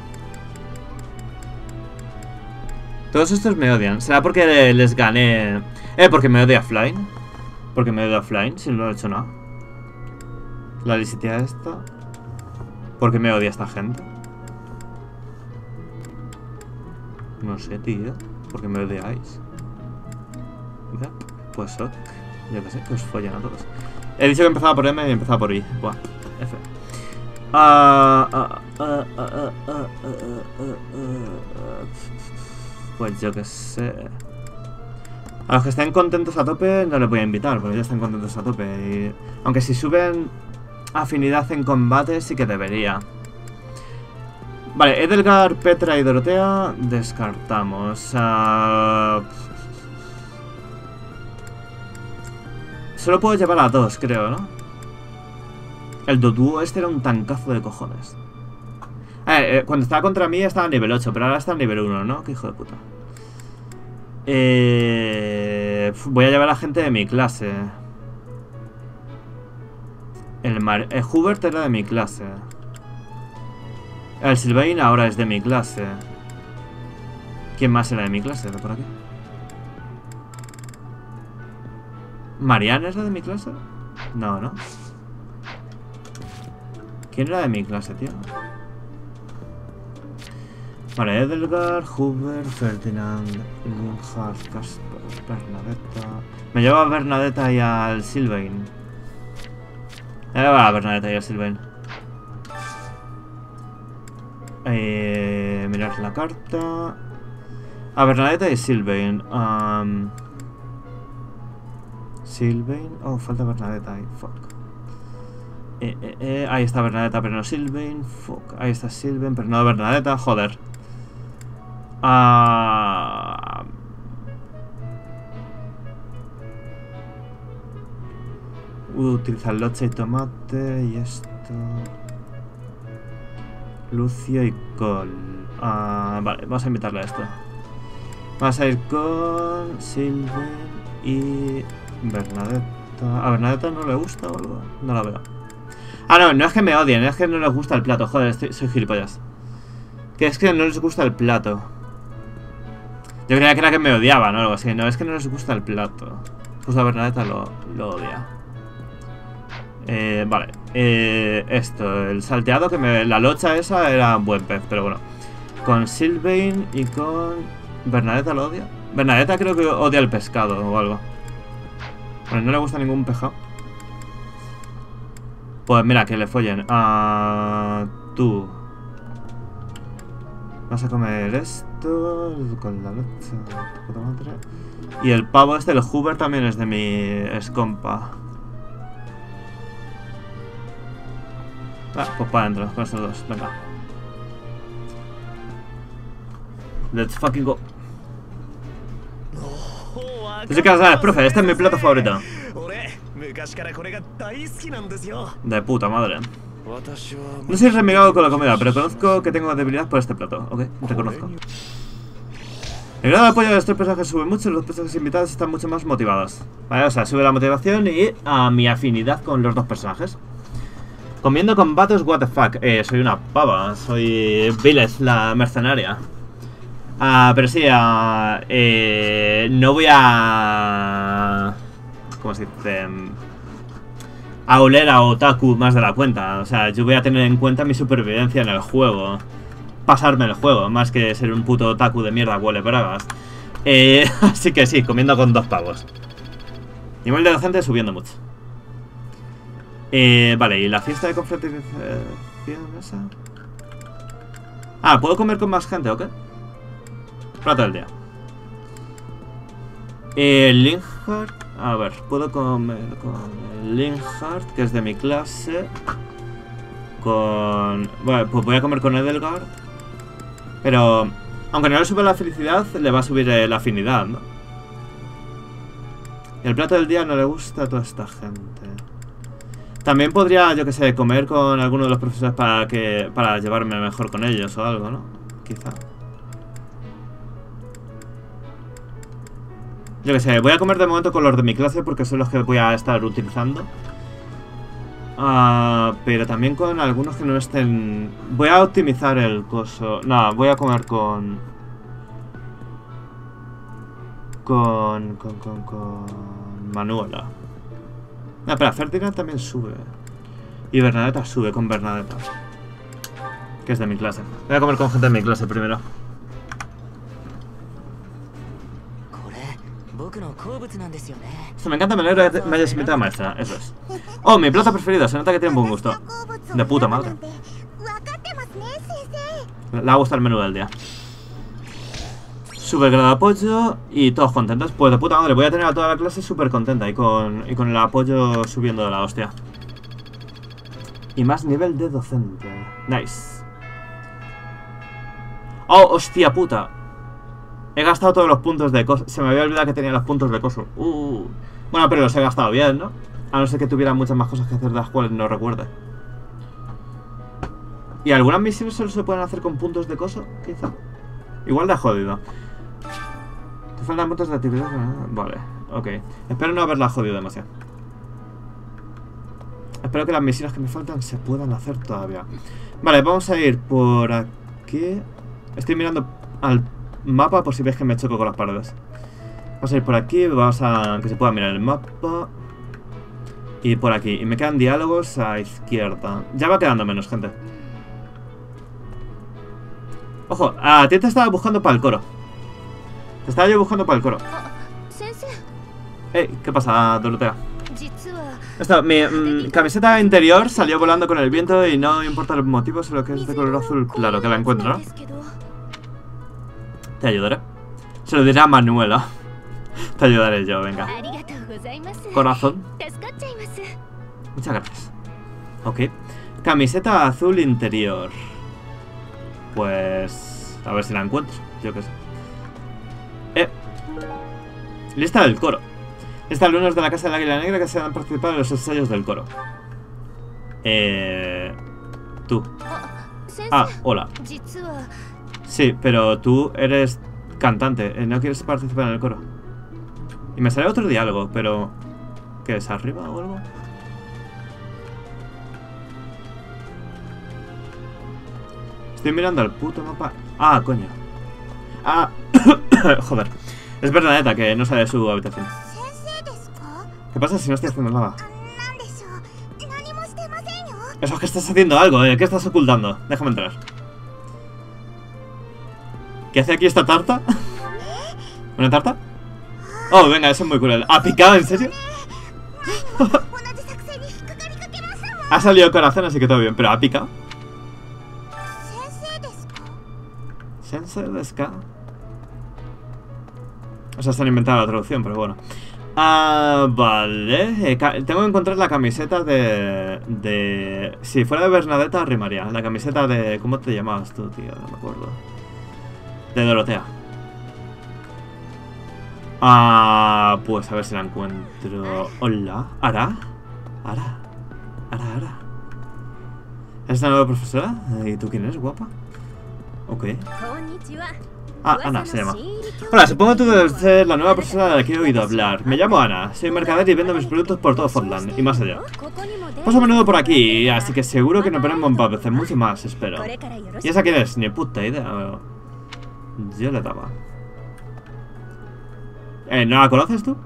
Todos estos me odian. ¿Será porque les gané? Porque me odia Flying. Porque me odia Flying, si no he hecho nada. La lisitia esta. Porque me odia esta gente. No sé, tío. Porque me odiáis. Pues ok. Yo qué sé, que os follen a todos. He dicho que empezaba por M y empezaba por I. Buah, F. Pues yo que sé. A los que estén contentos a tope no les voy a invitar, porque ya están contentos a tope. Y... aunque si suben afinidad en combate sí que debería. Vale, Edelgard, Petra y Dorotea descartamos. Solo puedo llevar a 2, creo, ¿no? El Doduo este era un tancazo de cojones. Cuando estaba contra mí estaba a nivel 8, pero ahora está a nivel 1, ¿no? Qué hijo de puta. Voy a llevar a gente de mi clase. El Hubert era de mi clase. El Sylvain ahora es de mi clase. ¿Quién más era de mi clase? ¿De por aquí? ¿Marianne era de mi clase? No, ¿no? ¿Quién era de mi clase, tío? Vale, Edelgard, Hubert, Ferdinand, Linhard, Casper, Bernadetta... Me llevo a Bernadetta y al Sylvain. Me llevo a Bernadetta y al Sylvain. Mirar la carta... A Bernadetta y Sylvain. Sylvain... Oh, falta Bernadetta ahí, fuck. Ahí está Bernadetta, pero no Sylvain. Fuck. Ahí está Sylvain, pero no Bernadetta, joder. Utilizar locha y tomate y esto. Lucio y Col. Vale, vamos a invitarle a esto. Vamos a ir con Sylvain y Bernadetta. ¿A Bernadetta no le gusta o algo? No la veo. No es que me odien, es que no les gusta el plato. Joder, soy gilipollas. Que es que no les gusta el plato. Yo creía que era que me odiaban o algo así. No, es que no les gusta el plato. Justo a Bernadetta lo odia. Vale. Esto, el salteado que me... La locha esa era un buen pez, pero bueno. Con Sylvain y con... ¿Bernadetta lo odia? Bernadetta creo que odia el pescado o algo. Bueno, no le gusta ningún pescado. Pues mira, que le follen. Tú. Vas a comer esto con la leche. Puta madre. Y el pavo este, el Hoover, también es de mi escompa. Pues para adentro, con estos dos. Venga. Let's fucking go. Tú sí que lo sabes, profe. Este es mi plato favorito. De puta madre. No soy remigado con la comida, pero conozco que tengo debilidad por este plato. Ok, reconozco. El grado de apoyo de los 3 personajes sube mucho y los personajes invitados están mucho más motivados. Vale, o sea, sube la motivación y mi afinidad con los dos personajes. Comiendo combates, what the fuck. Soy una pava, soy Viles, la mercenaria. Pero sí, no voy a... ¿Cómo se dice? A oler a otaku más de la cuenta. O sea, yo voy a tener en cuenta mi supervivencia en el juego. Pasarme el juego, más que ser un puto otaku de mierda huele bragas. Así que sí, comiendo con 2 pavos. Nivel de docente subiendo mucho. Vale, ¿y la fiesta de confraternización esa? ¿Puedo comer con más gente o qué? Plato del día. Linhardt. A ver, puedo comer con Linhardt, que es de mi clase. Bueno, pues voy a comer con Edelgard. Pero, aunque no le sube la felicidad, le va a subir la afinidad, ¿no? El plato del día no le gusta a toda esta gente. También podría, yo que sé, comer con alguno de los profesores para llevarme mejor con ellos o algo, ¿no? Quizá. Yo que sé, voy a comer de momento con los de mi clase porque son los que voy a estar utilizando. Pero también con algunos que no estén... Voy a optimizar el coso. No, voy a comer con Manuela. No, espera, Ferdinand también sube. Y Bernadetta sube con Bernadetta, que es de mi clase. Voy a comer con gente de mi clase primero. Esto me encanta, me alegro que me hayas invitado a maestra, eso es. Oh, mi plato preferido, se nota que tiene un buen gusto. De puta madre. Le va a gustar el menú del día. Super grado de apoyo y todos contentos. Pues de puta madre, voy a tener a toda la clase súper contenta y con el apoyo subiendo de la hostia. Y más nivel de docente. Nice. Oh, hostia puta. He gastado todos los puntos de coso. Se me había olvidado que tenía los puntos de coso. Bueno, pero los he gastado bien, ¿no? A no ser que tuviera muchas más cosas que hacer de las cuales no recuerde. ¿Y algunas misiones solo se pueden hacer con puntos de coso? Quizá. Igual de jodido. Te faltan puntos de actividad. Vale, ok. Espero no haberla jodido demasiado. Espero que las misiones que me faltan se puedan hacer todavía. Vale, vamos a ir por aquí. Estoy mirando al mapa por si ves que me choco con las paredes. Vamos a ir por aquí, vamos a que se pueda mirar el mapa. Y por aquí. Y me quedan diálogos a izquierda. Ya va quedando menos gente. Ojo, a ti te estaba buscando para el coro. Te estaba yo buscando para el coro. ¿Qué pasa, Dorotea? Mi camiseta interior salió volando con el viento y no importa el motivo, solo que es de color azul claro, que la encuentro, ¿no? Te ayudaré. Se lo diré a Manuela. Te ayudaré yo, venga. Corazón. Muchas gracias. Ok. Camiseta azul interior. Pues... a ver si la encuentro. Yo qué sé. Lista del coro. Lista de alumnos de la Casa del Águila Negra que se han participado en los ensayos del coro. Tú. Hola. Sí, pero tú eres cantante. ¿No quieres participar en el coro? Y me sale otro diálogo, pero... ¿qué es? ¿Arriba o algo? Estoy mirando al puto mapa. Coño. Joder. Es verdad que no sale de su habitación. ¿Qué pasa si no estoy haciendo nada? Eso es que estás haciendo algo, ¿Qué estás ocultando? Déjame entrar. ¿Qué hace aquí esta tarta? ¿Una tarta? Oh, venga, eso es muy cruel. ¿Ha picado? ¿En serio? Ha salido corazón, así que todo bien. ¿Pero ha picado? ¿Sensei desu ka? O sea, se han inventado la traducción, pero bueno. Vale. Tengo que encontrar la camiseta de... Si fuera de Bernadetta, rimaría. La camiseta de... ¿Cómo te llamabas tú, tío? No me acuerdo. De Dorotea. Pues a ver si la encuentro. Hola. ¿Ara? ¿Ara? ¿Ara? ¿Es la nueva profesora? ¿Y tú quién eres, guapa? Ok. Ana se llama. Hola, supongo que tú debes ser la nueva persona de la que he oído hablar. Me llamo Ana, soy mercader y vendo mis productos por todo Fordland y más allá. Paso a menudo por aquí, así que seguro que nos veremos un veces, mucho más, espero. ¿Y esa quién es? Ni puta idea. Yo le daba. ¿No la conoces tú?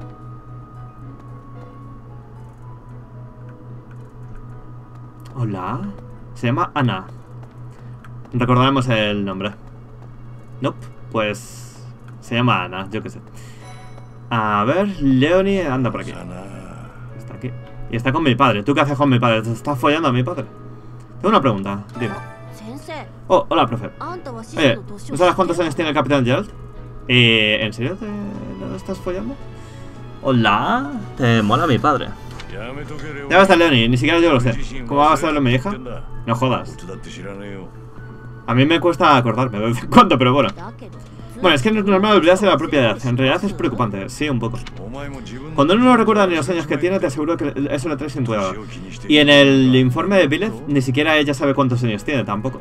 Hola. Se llama Ana. Recordaremos el nombre. Nope, pues se llama Ana, yo qué sé. A ver, Leonie anda por aquí. Está aquí. Y está con mi padre. ¿Tú qué haces con mi padre? ¿Te estás follando a mi padre? Tengo una pregunta, dime. Oh, hola, profe. Oye, ¿no sabes cuántos años tiene el Capitán Geralt? ¿En serio te lo estás follando? Hola, te mola mi padre. Ya basta, Leonie, ni siquiera yo lo sé. ¿Cómo va a saberlo mi hija? No jodas. A mí me cuesta acordarme de vez en cuando, pero bueno. Bueno, es que no es normal olvidarse de la propia edad. En realidad es preocupante, sí, un poco. Cuando uno no recuerda ni los años que tiene, te aseguro que eso lo traes sin cuidado. Y en el informe de Byleth, ni siquiera ella sabe cuántos años tiene, tampoco.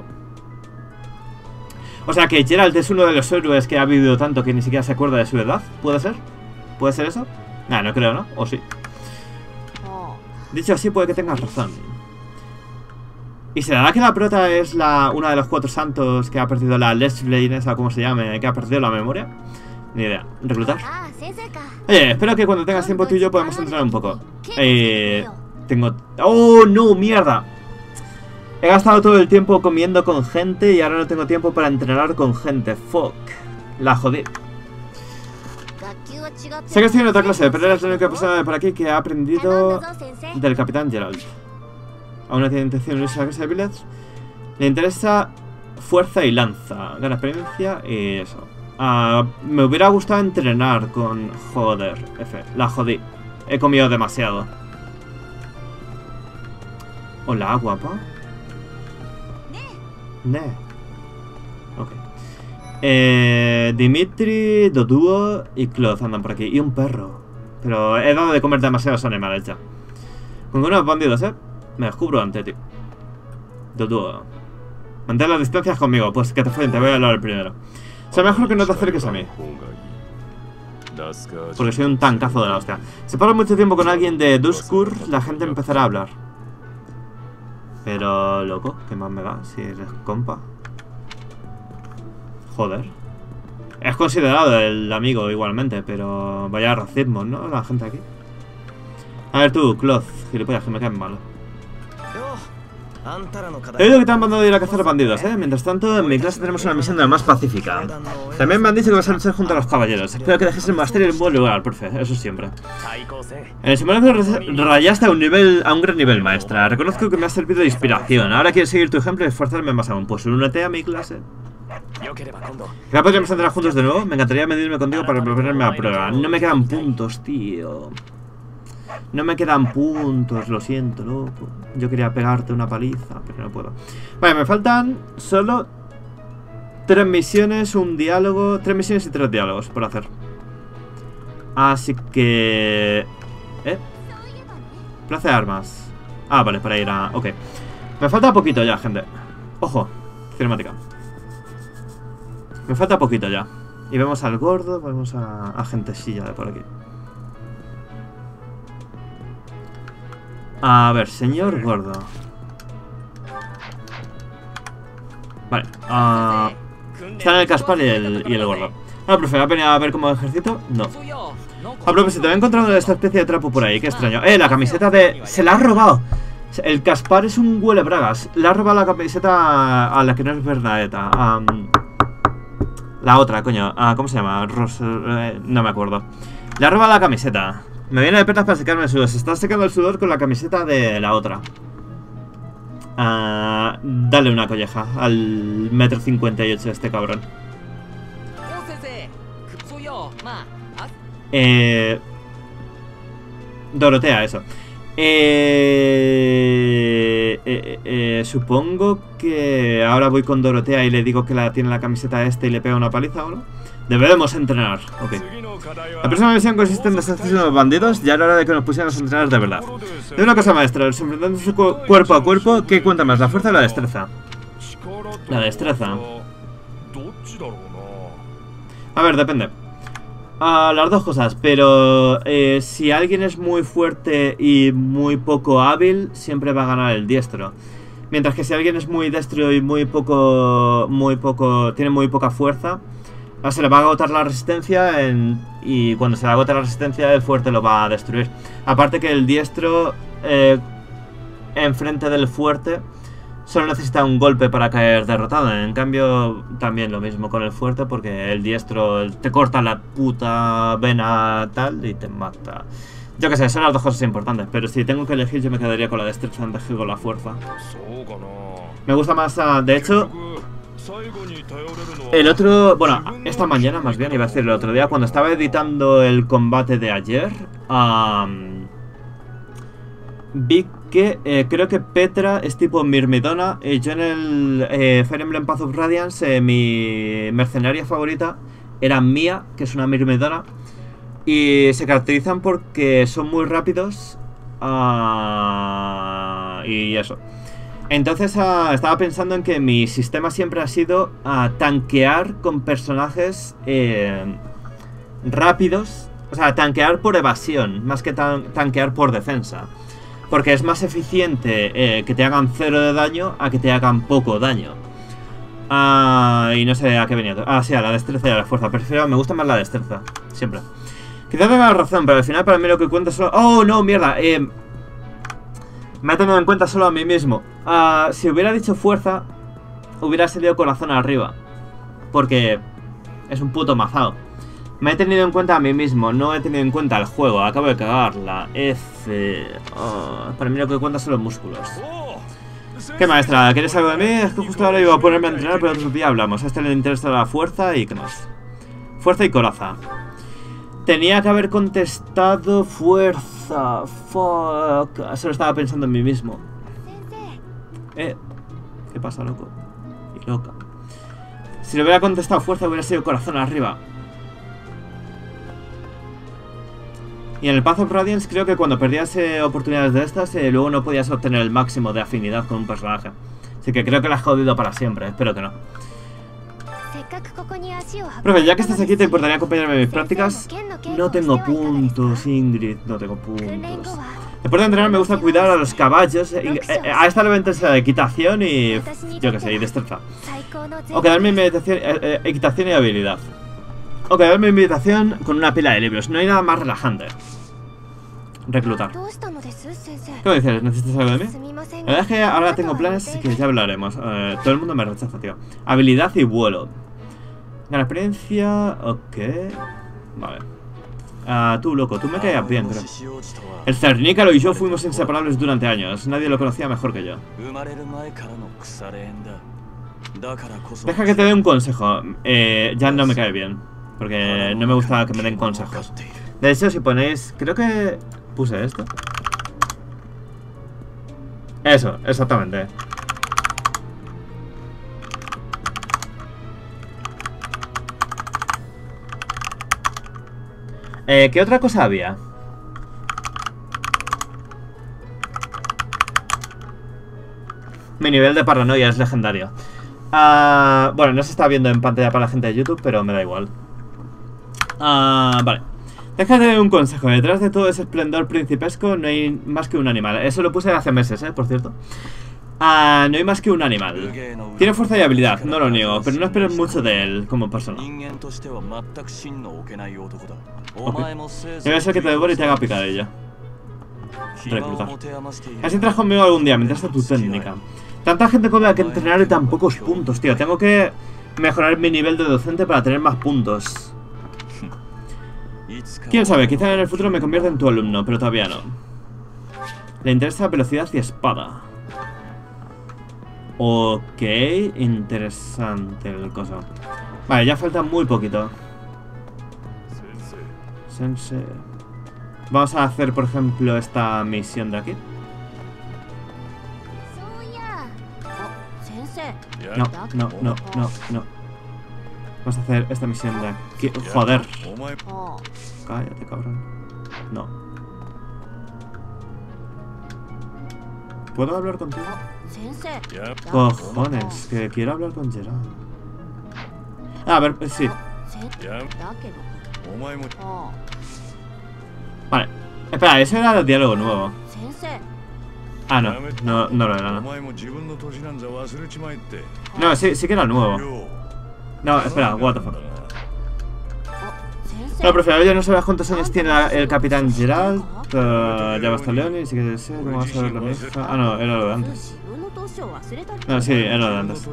O sea que Geralt es uno de los héroes que ha vivido tanto que ni siquiera se acuerda de su edad. ¿Puede ser? ¿Puede ser eso? Nah, no creo, ¿no? ¿O sí? Dicho así, puede que tengas razón. ¿Y será que la prota es una de los 4 santos que ha perdido la Leslie, esa como se llame, que ha perdido la memoria? Ni idea. ¿Reclutar? Oye, espero que cuando tengas tiempo tú y yo podamos entrenar un poco. Tengo... ¡Oh, no! ¡Mierda! He gastado todo el tiempo comiendo con gente y ahora no tengo tiempo para entrenar con gente. Fuck. La jodí. Sé que estoy en otra clase, pero eres la única persona de por aquí que ha aprendido del Capitán Geralt. Aún no tiene intención de unirse a la clase de Byleth. Le interesa fuerza y lanza. Gana experiencia y eso. Me hubiera gustado entrenar con... Joder, F. La jodí. He comido demasiado. Hola, guapa. Ok. Dimitri, Doduo y Claude andan por aquí. Y un perro. Pero he dado de comer demasiados animales ya. Con unos bandidos, me descubro ante ti. Doduo. Mantén las distancias conmigo. Pues que te follen, te voy a hablar primero. Será mejor que no te acerques a mí. Porque soy un tancazo de la hostia. Si paro mucho tiempo con alguien de Duskur, la gente empezará a hablar. Pero, loco, ¿qué más me da si eres compa? Joder. Es considerado el amigo igualmente, pero vaya racismo, ¿no? La gente aquí. A ver tú, Claude, gilipollas, que me caen mal. He oído que te han mandado a ir a cazar bandidos, Mientras tanto, en mi clase tenemos una misión de la más pacífica. También me han dicho que vas a luchar junto a los caballeros. Espero que dejes el monasterio en un buen lugar, profe. Eso siempre. En el simulacro rayaste a un gran nivel, maestra. Reconozco que me ha servido de inspiración. Ahora quiero seguir tu ejemplo y esforzarme más aún. Pues únete a mi clase. ¿Ya podríamos entrar juntos de nuevo? Me encantaría medirme contigo para ponerme a prueba. No me quedan puntos, tío. No me quedan puntos, lo siento, loco. Yo quería pegarte una paliza, pero no puedo. Vale, me faltan solo 3 misiones, un diálogo. 3 misiones y 3 diálogos por hacer. Así que... Plaza de armas. Vale, para ir a... Ok. Me falta poquito ya, gente. Ojo, cinemática. Me falta poquito ya. Y vemos al gordo, vemos a gentecilla de por aquí. A ver, señor gordo. Vale. Están el Caspar y el gordo. Ah, profe, ¿ha venido a ver como ejército? No. A propósito, he encontrado esta especie de trapo por ahí, qué extraño. La camiseta de... ¡Se la ha robado! El Caspar es un huele bragas. Le ha robado la camiseta a la que no es Bernadetta. La otra, coño. ¿Cómo se llama? No me acuerdo. Le ha robado la camiseta. Me viene de perlas para secarme el sudor. Se está secando el sudor con la camiseta de la otra. Dale una colleja al 1,58 m de este cabrón. Dorotea, eso. Supongo que ahora voy con Dorotea y le digo que tiene la camiseta esta y le pega una paliza o no. Debemos entrenar. Ok. La próxima misión consiste en deshacerse de los bandidos. Ya era hora de que nos pusiéramos a entrenar de verdad. De una cosa, maestra, enfrentándose cuerpo a cuerpo, ¿qué cuenta más? ¿La fuerza o la destreza? La destreza. A ver, depende. Las dos cosas, pero si alguien es muy fuerte y muy poco hábil, siempre va a ganar el diestro. Mientras que si alguien es muy destro y tiene muy poca fuerza, se le va a agotar la resistencia y cuando se le agota la resistencia, el fuerte lo va a destruir. Aparte que el diestro enfrente del fuerte solo necesita un golpe para caer derrotado. En cambio, también lo mismo con el fuerte, porque el diestro te corta la puta vena tal y te mata. Yo que sé, son las dos cosas importantes, pero si tengo que elegir yo me quedaría con la destreza antes que con la fuerza. Me gusta más, de hecho, el otro, bueno, esta mañana más bien, iba a decir el otro día, cuando estaba editando el combate de ayer, vi que creo que Petra es tipo Myrmidona. Yo en el Fire Emblem Path of Radiance, mi mercenaria favorita era Mia, que es una Myrmidona. Y se caracterizan porque son muy rápidos. Y eso. Entonces estaba pensando en que mi sistema siempre ha sido tanquear con personajes rápidos. O sea, tanquear por evasión, más que tanquear por defensa. Porque es más eficiente que te hagan 0 de daño a que te hagan poco daño. Y no sé a qué venía. Sí, a la destreza y a la fuerza. Me gusta más la destreza, siempre. Quizás tenga razón, pero al final para mí lo que cuenta solo... ¡Oh, no, mierda! Me he tenido en cuenta solo a mí mismo. Si hubiera dicho fuerza, hubiera salido corazón arriba. Porque es un puto mazao. Me he tenido en cuenta a mí mismo, no he tenido en cuenta el juego. Acabo de cagarla. Para mí lo que cuenta son los músculos. ¿Qué, maestra? ¿Quieres algo de mí? Es que justo ahora iba a ponerme a entrenar, pero otro día hablamos. A este le interesa la fuerza y ¿qué más? Fuerza y coraza. Tenía que haber contestado fuerza. Fuck. Solo estaba pensando en mí mismo. ¿Qué pasa, loco? Y loca. Si le hubiera contestado fuerza, hubiera sido corazón arriba. Y en el Path of Radiance creo que cuando perdías oportunidades de estas, luego no podías obtener el máximo de afinidad con un personaje. Así que creo que la has jodido para siempre, espero que no. Profe, ya que estás aquí, ¿te importaría acompañarme en mis prácticas? No tengo puntos, Ingrid, no tengo puntos. Después de entrenar me gusta cuidar a los caballos. A esta le voy a interesar la equitación y... yo que sé, y destreza. O quedarme en meditación, equitación y habilidad. O quedarme en meditación con una pila de libros. No hay nada más relajante. Reclutar. ¿Qué me dices? ¿Necesitas algo de mí? La verdad es que ahora tengo planes, así que ya hablaremos. Todo el mundo me rechaza, tío. Habilidad y vuelo. Gana experiencia... ok. Vale. Tú, loco, tú me caías bien, creo. El Cernícalo y yo fuimos inseparables durante años. Nadie lo conocía mejor que yo. Deja que te dé un consejo. Ya no me cae bien. Porque no me gusta que me den consejos. De hecho, si ponéis... creo que puse esto. Eso, exactamente. ¿Qué otra cosa había? Mi nivel de paranoia es legendario. Bueno, no se está viendo en pantalla para la gente de YouTube, pero me da igual. Vale. Déjate un consejo. Detrás de todo ese esplendor principesco no hay más que un animal. Eso lo puse hace meses, por cierto. Ah, no hay más que un animal. Tiene fuerza y habilidad, no lo niego, pero no esperes mucho de él como persona. Okay. Debe ser que te devore y te haga picadilla. Reclutar. Así entras conmigo algún día, mientras tu técnica. Tanta gente con la que entrenar y tan pocos puntos, tío. Tengo que mejorar mi nivel de docente para tener más puntos. Quién sabe, quizá en el futuro me convierta en tu alumno, pero todavía no. Le interesa velocidad y espada. Ok, interesante el coso. Vale, ya falta muy poquito. Sensei. Vamos a hacer, por ejemplo, esta misión de aquí. No. Vamos a hacer esta misión de aquí. Joder. Cállate, cabrón. No. ¿Puedo hablar contigo? Cojones, que quiero hablar con Gerard. A ver, sí. Vale. Espera, ese era el diálogo nuevo. Ah, no lo era, no. No, sí que era nuevo. No, espera, what the fuck. No, profe, yo no sabía cuántos años tiene el capitán Gerald. Ya basta León y sí que sé cómo va a saber lo que dijo. Ah, no, era lo de antes. No, sí, era lo de antes.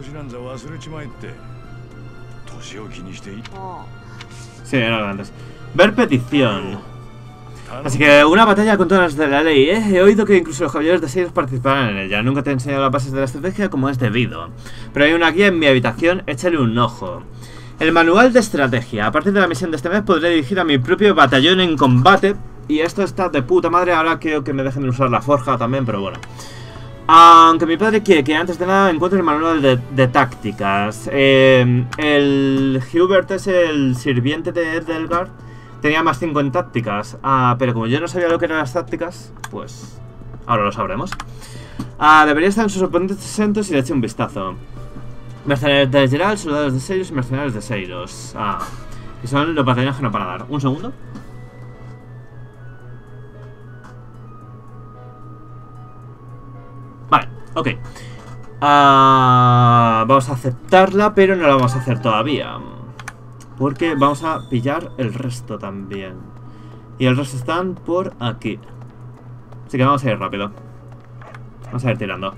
Sí, era lo de antes. Ver petición. Así que una batalla con todas las de la ley, ¿eh? He oído que incluso los caballeros de Seiros participarán en ella. Nunca te he enseñado las bases de la estrategia como es debido. Pero hay una guía en mi habitación, échale un ojo. El manual de estrategia. A partir de la misión de este mes podré dirigir a mi propio batallón en combate. Y esto está de puta madre. Ahora quiero que me dejen usar la forja también, pero bueno. Aunque mi padre quiere que antes de nada encuentre el manual de tácticas. El Hubert es el sirviente de Edelgard. Tenía más 5 en tácticas. Pero como yo no sabía lo que eran las tácticas, pues ahora lo sabremos. Debería estar en sus oponentes exentos y le eche un vistazo. Mercenarios de Gerald, soldados de Seiros y mercenarios de Seiros. Y son los batallones que no para dar. Un segundo. Vale, ok. Vamos a aceptarla, pero no la vamos a hacer todavía. Porque vamos a pillar el resto también. Y el resto están por aquí. Así que vamos a ir rápido. Vamos a ir tirando.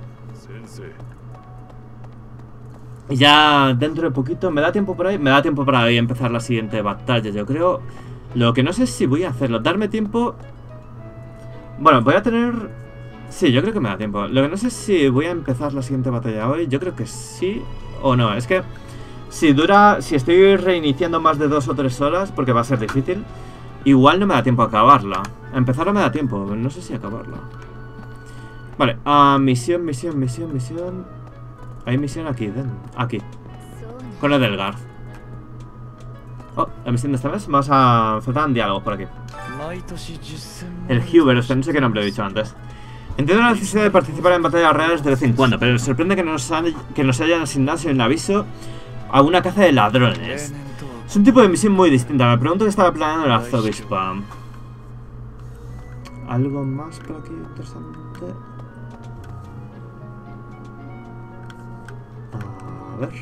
Y ya dentro de poquito, ¿me da tiempo por ahí? Me da tiempo para ahí empezar la siguiente batalla, yo creo. Lo que no sé es si voy a hacerlo. Darme tiempo. Bueno, voy a tener... Sí, yo creo que me da tiempo. Lo que no sé es si voy a empezar la siguiente batalla hoy. Yo creo que sí o no. Es que si estoy reiniciando más de 2 o 3 horas, porque va a ser difícil, igual no me da tiempo a acabarla. A empezarla me da tiempo, no sé si acabarla. Vale, misión. Hay misión aquí, aquí. Con Edelgard. Oh, la misión de esta vez. Vamos a enfrentar en diálogos por aquí. El Hubert, no sé qué nombre he dicho antes. Entiendo la necesidad de participar en batallas reales de vez en cuando, pero me sorprende que nos hayan asignado sin aviso a una caza de ladrones. Es un tipo de misión muy distinta. Me pregunto qué estaba planeando el arzobispo. ¿Algo más por aquí interesante? A ver.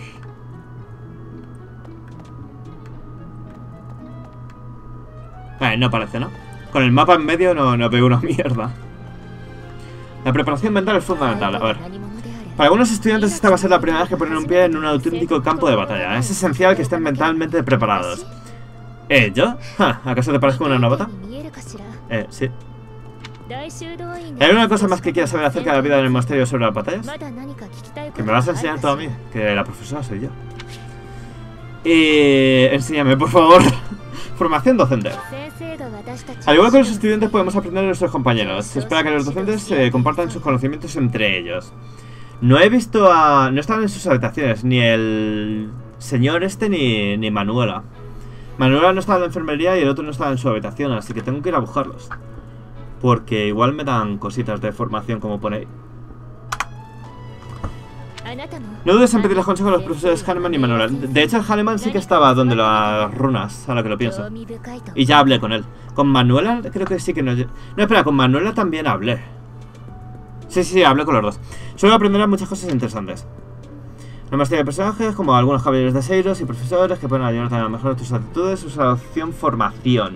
No parece, ¿no? Con el mapa en medio no veo una mierda. La preparación mental es fundamental. A ver. Para algunos estudiantes esta va a ser la primera vez que ponen un pie en un auténtico campo de batalla. Es esencial que estén mentalmente preparados. ¿Yo? ¿Acaso te parezco una novata? Sí. ¿Hay alguna cosa más que quieras saber acerca de la vida en el monasterio sobre las batallas? Que me vas a enseñar todo a mí, que la profesora soy yo. Y... enséñame, por favor. Formación docente. Al igual que los estudiantes podemos aprender de nuestros compañeros. Se espera que los docentes compartan sus conocimientos entre ellos. No he visto a... no estaban en sus habitaciones ni el señor este ni Manuela. Manuela no estaba en la enfermería y el otro no estaba en su habitación, así que tengo que ir a buscarlos. Porque igual me dan cositas de formación como pone ahí. No dudes en pedirles consejo a los profesores Hahnemann y Manuela. De hecho, el Hahnemann sí que estaba donde las runas, ahora que lo pienso. Y ya hablé con él. Con Manuela creo que sí que no... No, espera, con Manuela también hablé. Sí, hablé con los dos. Solo aprenderán muchas cosas interesantes. La maestría de personajes, como algunos caballeros de Seiros y profesores que pueden ayudarte a mejorar tus actitudes. Usa la opción formación.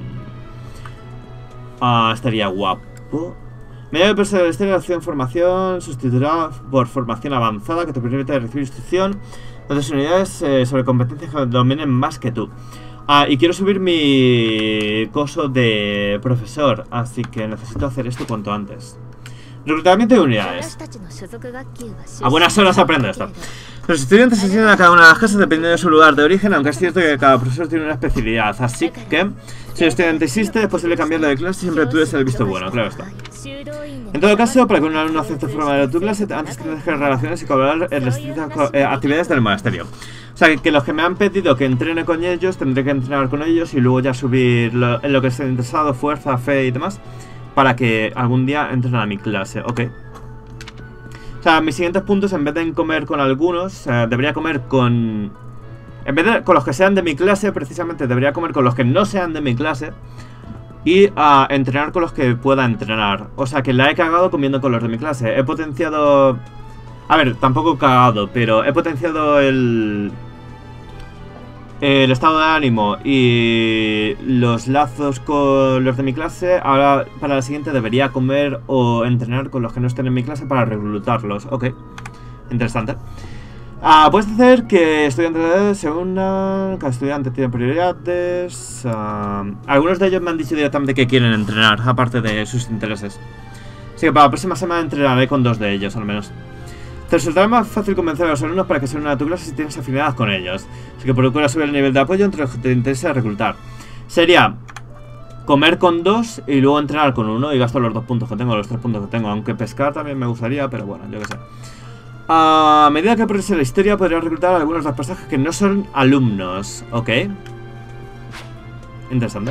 Estaría guapo. Medio de personal de la historia, la opción formación sustituirá por formación avanzada que te permite recibir instrucción de otras unidades sobre competencias que dominen más que tú. Y quiero subir mi coso de profesor, así que necesito hacer esto cuanto antes. Reclutamiento de unidades. A buenas horas aprendo esto. Los estudiantes se asignan a cada una de las clases dependiendo de su lugar de origen, aunque es cierto que cada profesor tiene una especialidad. Así que, si el estudiante existe, es posible cambiarlo de clase y siempre tú eres el visto bueno, claro está. En todo caso, para que un alumno acepte formar de tu clase, antes tienes que relaciones y colaborar en las distintas actividades del monasterio. O sea, que los que me han pedido que entrene con ellos, tendré que entrenar con ellos y luego ya subir en lo que esté interesado, fuerza, fe y demás, para que algún día entrenen a mi clase, ok. O sea, mis siguientes puntos, en vez de comer con algunos, debería comer con... En vez de con los que sean de mi clase, precisamente debería comer con los que no sean de mi clase. Y entrenar con los que pueda entrenar. O sea, que la he cagado comiendo con los de mi clase. He potenciado... A ver, tampoco cagado, pero he potenciado el estado de ánimo y los lazos con los de mi clase. Ahora para la siguiente debería comer o entrenar con los que no estén en mi clase para reclutarlos. Ok, interesante. Puedes hacer que estudiantes se unan, cada estudiante tiene prioridades. Algunos de ellos me han dicho directamente que quieren entrenar, aparte de sus intereses. Así que para la próxima semana entrenaré con 2 de ellos al menos. Te resultará más fácil convencer a los alumnos para que se unan a tu clase si tienes afinidad con ellos. Así que procura subir el nivel de apoyo entre los que te interesa reclutar. Sería comer con 2 y luego entrenar con 1 y gasto los 2 puntos que tengo, los 3 puntos que tengo. Aunque pescar también me gustaría, pero bueno, yo qué sé. A medida que progrese la historia podrías reclutar a algunos de los personajes que no son alumnos. Ok. Interesante.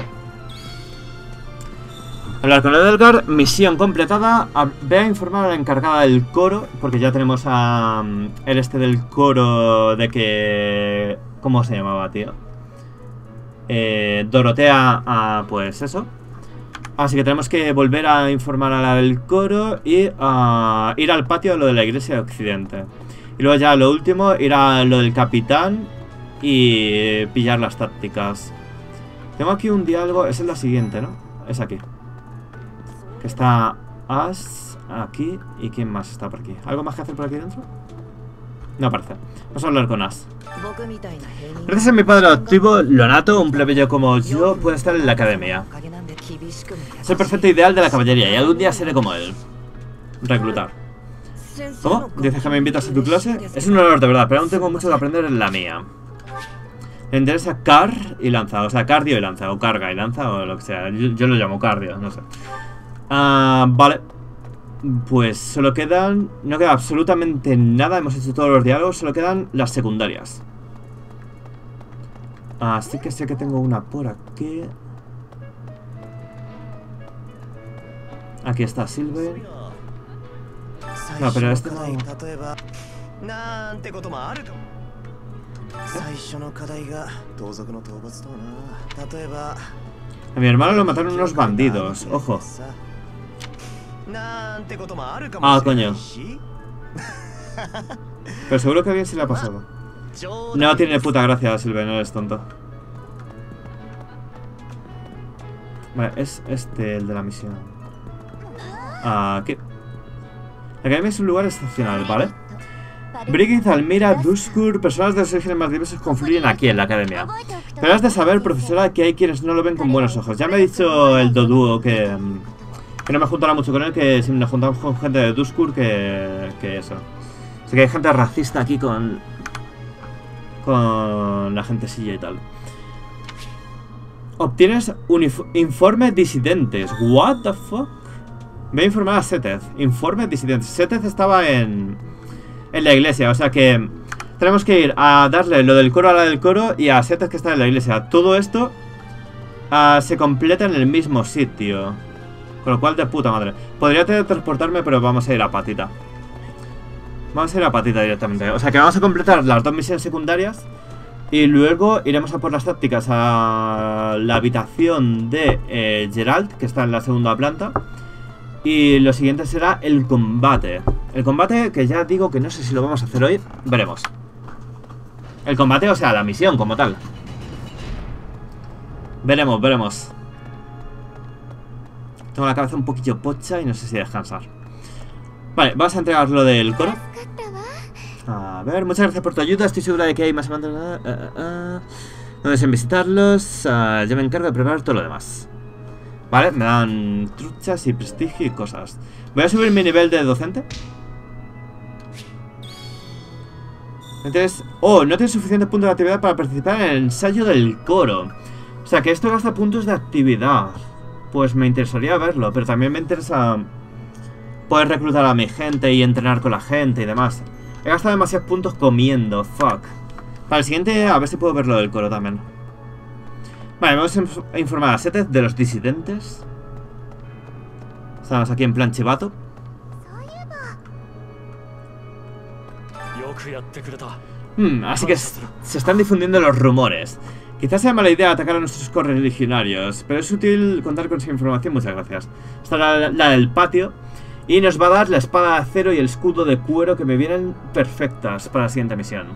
Hablar con Edelgard, misión completada. Ve a informar a la encargada del coro, porque ya tenemos a el este del coro de que... ¿Cómo se llamaba, tío? Dorotea, pues eso. Así que tenemos que volver a informar a la del coro y ir al patio de lo de la iglesia de Occidente. Y luego ya lo último, ir a lo del capitán y pillar las tácticas. Tengo aquí un diálogo, es en la siguiente, ¿no? Es aquí. Que está Ash aquí. ¿Y quién más está por aquí? ¿Algo más que hacer por aquí dentro? No parece. Vamos a hablar con Ash. Gracias a mi padre adoptivo, Lonato, un plebeyo como yo puede estar en la academia. Es el perfecto ideal de la caballería y algún día seré como él. Reclutar. ¿Cómo? ¿Dices que me invitas a tu clase? Es un honor de verdad, pero aún tengo mucho que aprender en la mía. Me interesa car y lanza, o sea, cardio y lanza, o carga y lanza, o lo que sea. Yo lo llamo cardio, no sé. Vale. Pues solo quedan... No queda absolutamente nada, hemos hecho todos los diálogos, solo quedan las secundarias. Así que sé que tengo una por aquí. Aquí está Silver. No, pero este no... A mi hermano lo mataron unos bandidos, ojo. Coño. Pero seguro que a alguien se le ha pasado. No tiene puta gracia, Silver, no eres tonto. Vale, es este el de la misión. Aquí. La academia es un lugar excepcional, ¿vale? Brigid, Almira, Duskur, personas de los orígenes más diversos confluyen aquí en la academia. Pero has de saber, profesora, que hay quienes no lo ven con buenos ojos. Ya me ha dicho el Doduo que no me juntará mucho con él, que si nos juntamos con gente de Duskur, que eso. Así que hay gente racista aquí con la gentecilla y tal. Obtienes un informe disidentes. What the fuck? Voy a informar a Seteth. Informe disidentes. Seteth estaba en la iglesia, o sea que tenemos que ir a darle lo del coro a la del coro y a Seteth que está en la iglesia. Todo esto se completa en el mismo sitio. Con lo cual, de puta madre. Podría teletransportarme, pero vamos a ir a patita. Vamos a ir a patita directamente. O sea que vamos a completar las 2 misiones secundarias. Y luego iremos a por las tácticas a la habitación de Geralt, que está en la segunda planta. Y lo siguiente será el combate. El combate, que ya digo que no sé si lo vamos a hacer hoy. Veremos. El combate, o sea, la misión como tal. Veremos, veremos. Tengo la cabeza un poquillo pocha y no sé si descansar. Vale, vamos a entregar lo del coro. A ver, muchas gracias por tu ayuda. Estoy segura de que hay más amantes. No deseen visitarlos. Yo me encargo de preparar todo lo demás. Vale, me dan truchas y prestigio y cosas. Voy a subir mi nivel de docente. Entonces, no tienes suficientes puntos de actividad para participar en el ensayo del coro. O sea que esto gasta puntos de actividad. Pues me interesaría verlo, pero también me interesa poder reclutar a mi gente y entrenar con la gente y demás. He gastado demasiados puntos comiendo, fuck. Para el siguiente, a ver si puedo ver lo del coro también. Vale, vamos a informar a Seth de los disidentes. Estamos aquí en plan chivato. Así que se están difundiendo los rumores. Quizás sea mala idea atacar a nuestros correligionarios, pero es útil contar con esa información, muchas gracias. Está la del patio. Y nos va a dar la espada de acero y el escudo de cuero que me vienen perfectas para la siguiente misión.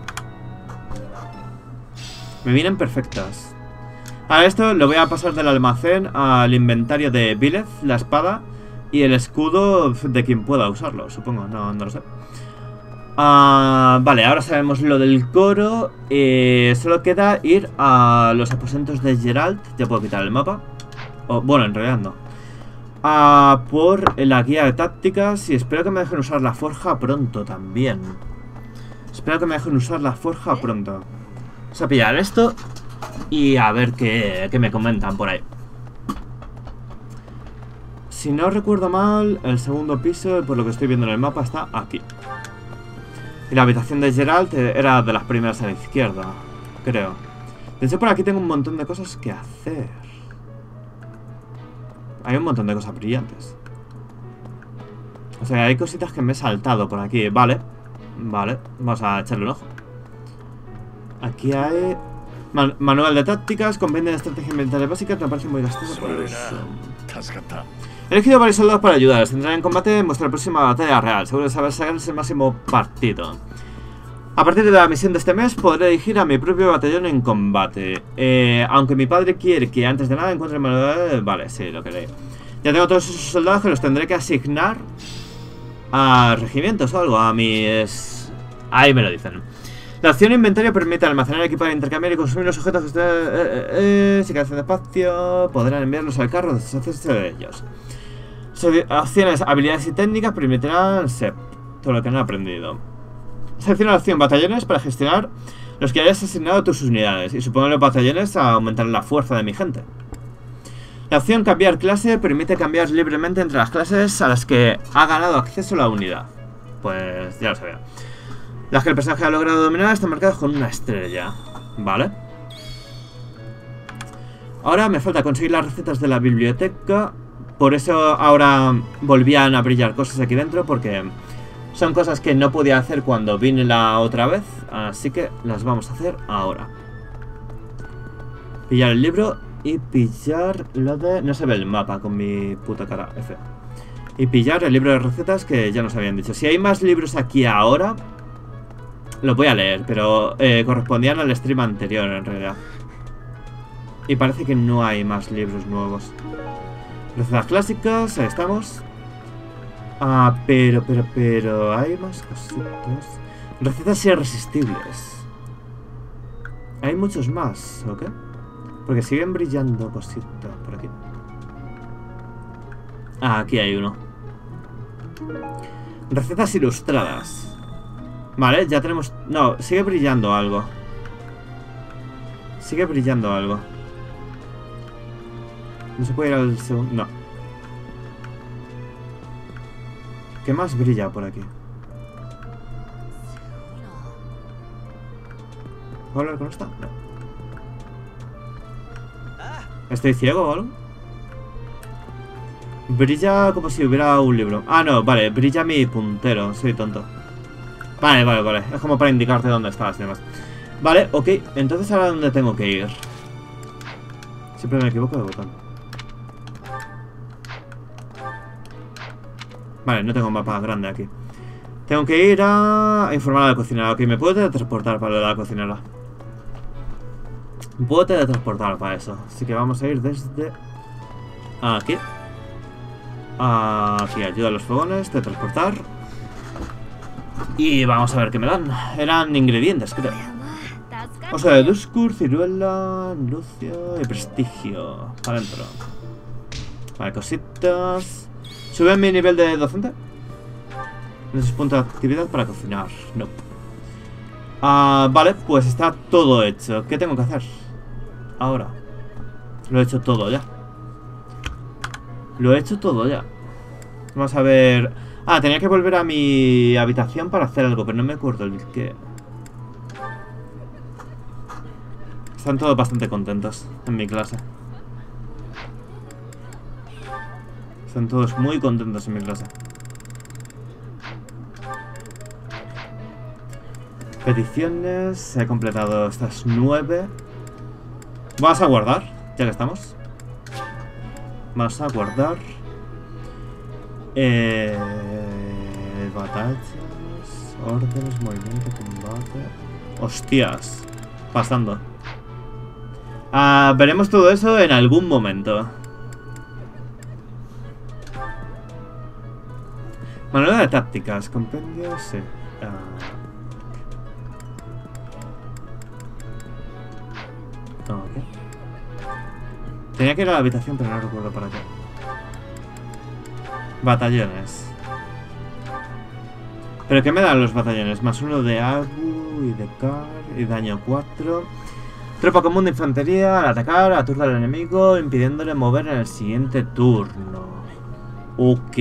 Me vienen perfectas. A esto lo voy a pasar del almacén al inventario de Byleth, la espada y el escudo de quien pueda usarlo, supongo, no lo sé. Vale, ahora sabemos lo del coro. Solo queda ir a los aposentos de Geralt. Ya puedo quitar el mapa. Bueno, en realidad no. Por la guía de tácticas. Y espero que me dejen usar la forja pronto también. Espero que me dejen usar la forja pronto. Vamos a pillar esto y a ver qué me comentan por ahí. Si no recuerdo mal, el segundo piso, por lo que estoy viendo en el mapa, está aquí. Y la habitación de Geralt era de las primeras a la izquierda, creo. De hecho, por aquí tengo un montón de cosas que hacer. Hay un montón de cosas brillantes. O sea, hay cositas que me he saltado por aquí. Vale, vale, vamos a echarle un ojo. Aquí hay... manual de tácticas, compendio de estrategia militar básica. Me parece muy gastoso por eso. He elegido varios soldados para ayudar. Entrar en combate en vuestra próxima batalla real. Seguro de saber sacar el máximo partido. A partir de la misión de este mes podré dirigir a mi propio batallón en combate. Aunque mi padre quiere que antes de nada encuentre el manual... Vale, sí, lo que leí. Ya tengo todos esos soldados que los tendré que asignar a regimientos o algo. A mis... Ahí me lo dicen. La opción inventario permite almacenar, equipar, intercambiar y consumir los objetos que si carecen de espacio, podrán enviarlos al carro o deshacerse de ellos. Opciones, habilidades y técnicas permitirán todo lo que han aprendido. Selecciona la opción batallones para gestionar los que hayas asignado a tus unidades y suponer los batallones a aumentar la fuerza de mi gente. La opción cambiar clase permite cambiar libremente entre las clases a las que ha ganado acceso la unidad. Pues ya lo sabía. Las que el personaje ha logrado dominar están marcadas con una estrella. Vale. Ahora me falta conseguir las recetas de la biblioteca. Por eso ahora volvían a brillar cosas aquí dentro, porque son cosas que no podía hacer cuando vine la otra vez. Así que las vamos a hacer ahora. Pillar el libro y pillar lo de... No se ve el mapa con mi puta cara F. Y pillar el libro de recetas que ya nos habían dicho. Si hay más libros aquí ahora... Lo voy a leer, pero correspondían al stream anterior en realidad. Y parece que no hay más libros nuevos. Recetas clásicas, ahí estamos. Pero hay más cositas. Recetas irresistibles. Hay muchos más, ¿ok? Porque siguen brillando cositas por aquí. Aquí hay uno. Recetas ilustradas. Vale, ya tenemos... No, sigue brillando algo. Sigue brillando algo. No se puede ir al segundo... No. ¿Qué más brilla por aquí? ¿Puedo hablar con esta? No. ¿Estoy ciego o algo? Brilla como si hubiera un libro. Ah, no, vale, brilla mi puntero. Soy tonto. Vale, vale, vale. Es como para indicarte dónde estás y demás. Vale, ok. Entonces ahora dónde tengo que ir. Siempre me equivoco de botón. Vale, no tengo un mapa grande aquí. Tengo que ir a informar a la cocinera. Ok, me puedo teletransportar para la cocinera. Me puedo teletransportar para eso. Así que vamos a ir desde aquí. Aquí, ayuda a los fogones, teletransportar. Y vamos a ver qué me dan. Eran ingredientes, creo. Oso de Duskur, ciruela, lucio y prestigio. Para adentro. Vale, cositas. ¿Sube mi nivel de docente? Necesito punto de actividad para cocinar. No. Vale, pues está todo hecho. ¿Qué tengo que hacer? Ahora. Lo he hecho todo ya. Lo he hecho todo ya. Vamos a ver. Tenía que volver a mi habitación para hacer algo, pero no me acuerdo el qué. Están todos bastante contentos en mi clase. Están todos muy contentos en mi clase. Peticiones. He completado estas 9. Vamos a guardar, ya que estamos. Vamos a guardar. Batallas. Órdenes, movimiento, combate. Hostias. Pasando. Veremos todo eso en algún momento. Manual de tácticas. Compendio, sí. Okay. Tenía que ir a la habitación, pero no recuerdo para qué. Batallones. ¿Pero qué me dan los batallones? Más 1 de Agu y de Car y daño 4. Tropa común de infantería al atacar, aturde al enemigo, impidiéndole mover en el siguiente turno. Ok.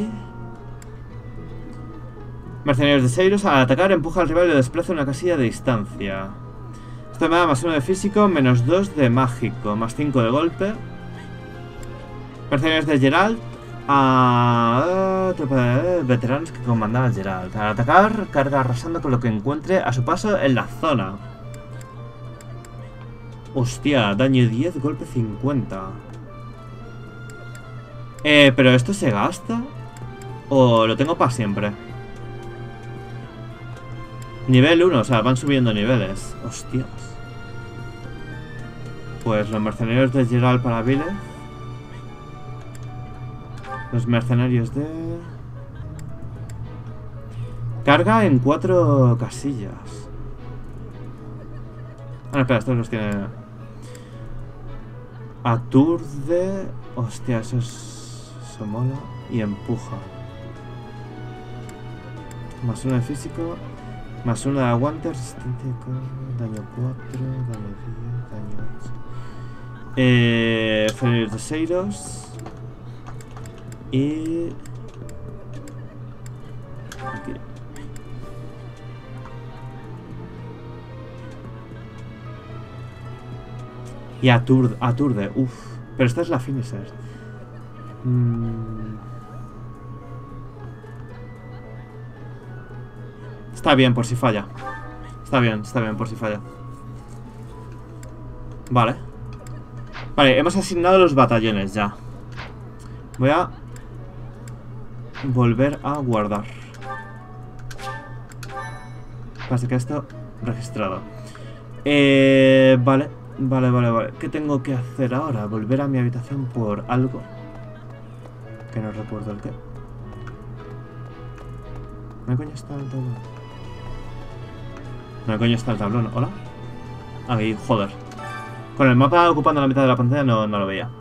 Mercenarios de Seiros al atacar, empuja al rival y lo desplaza una casilla de distancia. Esto me da más 1 de físico, menos 2 de mágico, más 5 de golpe. Mercenarios de Geralt. Tropa de veteranos que comandan a Geralt. Al atacar, carga arrasando con lo que encuentre a su paso en la zona. Hostia, daño 10, golpe 50. ¿Pero esto se gasta? ¿O lo tengo para siempre? Nivel 1, o sea, van subiendo niveles. Hostias. Pues los mercenarios de Geralt para Vile. Los mercenarios de... Carga en 4 casillas. No, espera, estos los tiene... Aturde... Hostia, eso es... Eso mola. Y empuja. Más 1 de físico. Más 1 de aguante. Resistencia de carga. Daño 4. Daño 10. Daño 8. Mercenarios de Seiros. Y... Aquí. Y aturde. Uff. Pero esta es la finisher. Está bien por si falla. Está bien por si falla. Vale. Vale, hemos asignado los batallones ya. Voy a volver a guardar. Pasa que esto registrado. Vale. ¿Qué tengo que hacer ahora? Volver a mi habitación por algo que no recuerdo el qué. ¿Dónde coño está el tablón? ¿Dónde coño está el tablón? ¿Hola? Ahí, joder. Con el mapa ocupando la mitad de la pantalla no lo veía.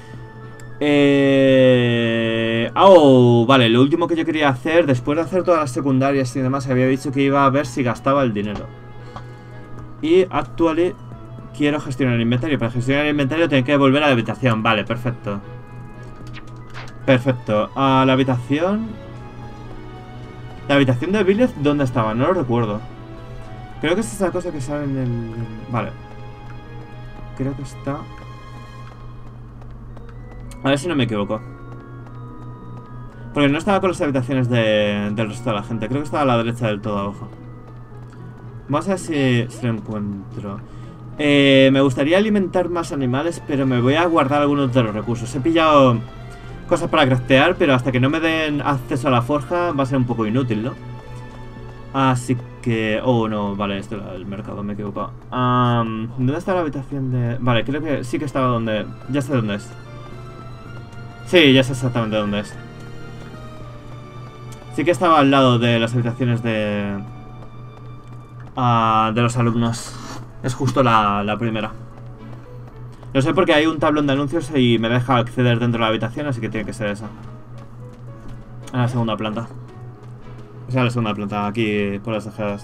Vale, lo último que yo quería hacer, después de hacer todas las secundarias y demás, había dicho que iba a ver si gastaba el dinero. Y actualmente quiero gestionar el inventario. Para gestionar el inventario tengo que volver a la habitación. Vale, perfecto. Perfecto. A la habitación... La habitación de Villez, ¿dónde estaba? No lo recuerdo. Creo que es esa cosa que sale en el... Vale. Creo que está... A ver si no me equivoco. Porque no estaba con las habitaciones del resto de la gente. Creo que estaba a la derecha del todo abajo. Vamos a ver si lo encuentro. Me gustaría alimentar más animales, pero me voy a guardar algunos de los recursos. He pillado cosas para craftear, pero hasta que no me den acceso a la forja va a ser un poco inútil, ¿no? Así que... Oh, no, vale, esto era el mercado, me he equivocado. ¿Dónde está la habitación de...? Vale, creo que sí que estaba donde... Ya sé dónde es. Sí, ya sé exactamente dónde es. Sí que estaba al lado de las habitaciones de los alumnos. Es justo la primera. No sé porque hay un tablón de anuncios y me deja acceder dentro de la habitación, así que tiene que ser esa. En la segunda planta. O sea, la segunda planta, aquí por las ojeadas.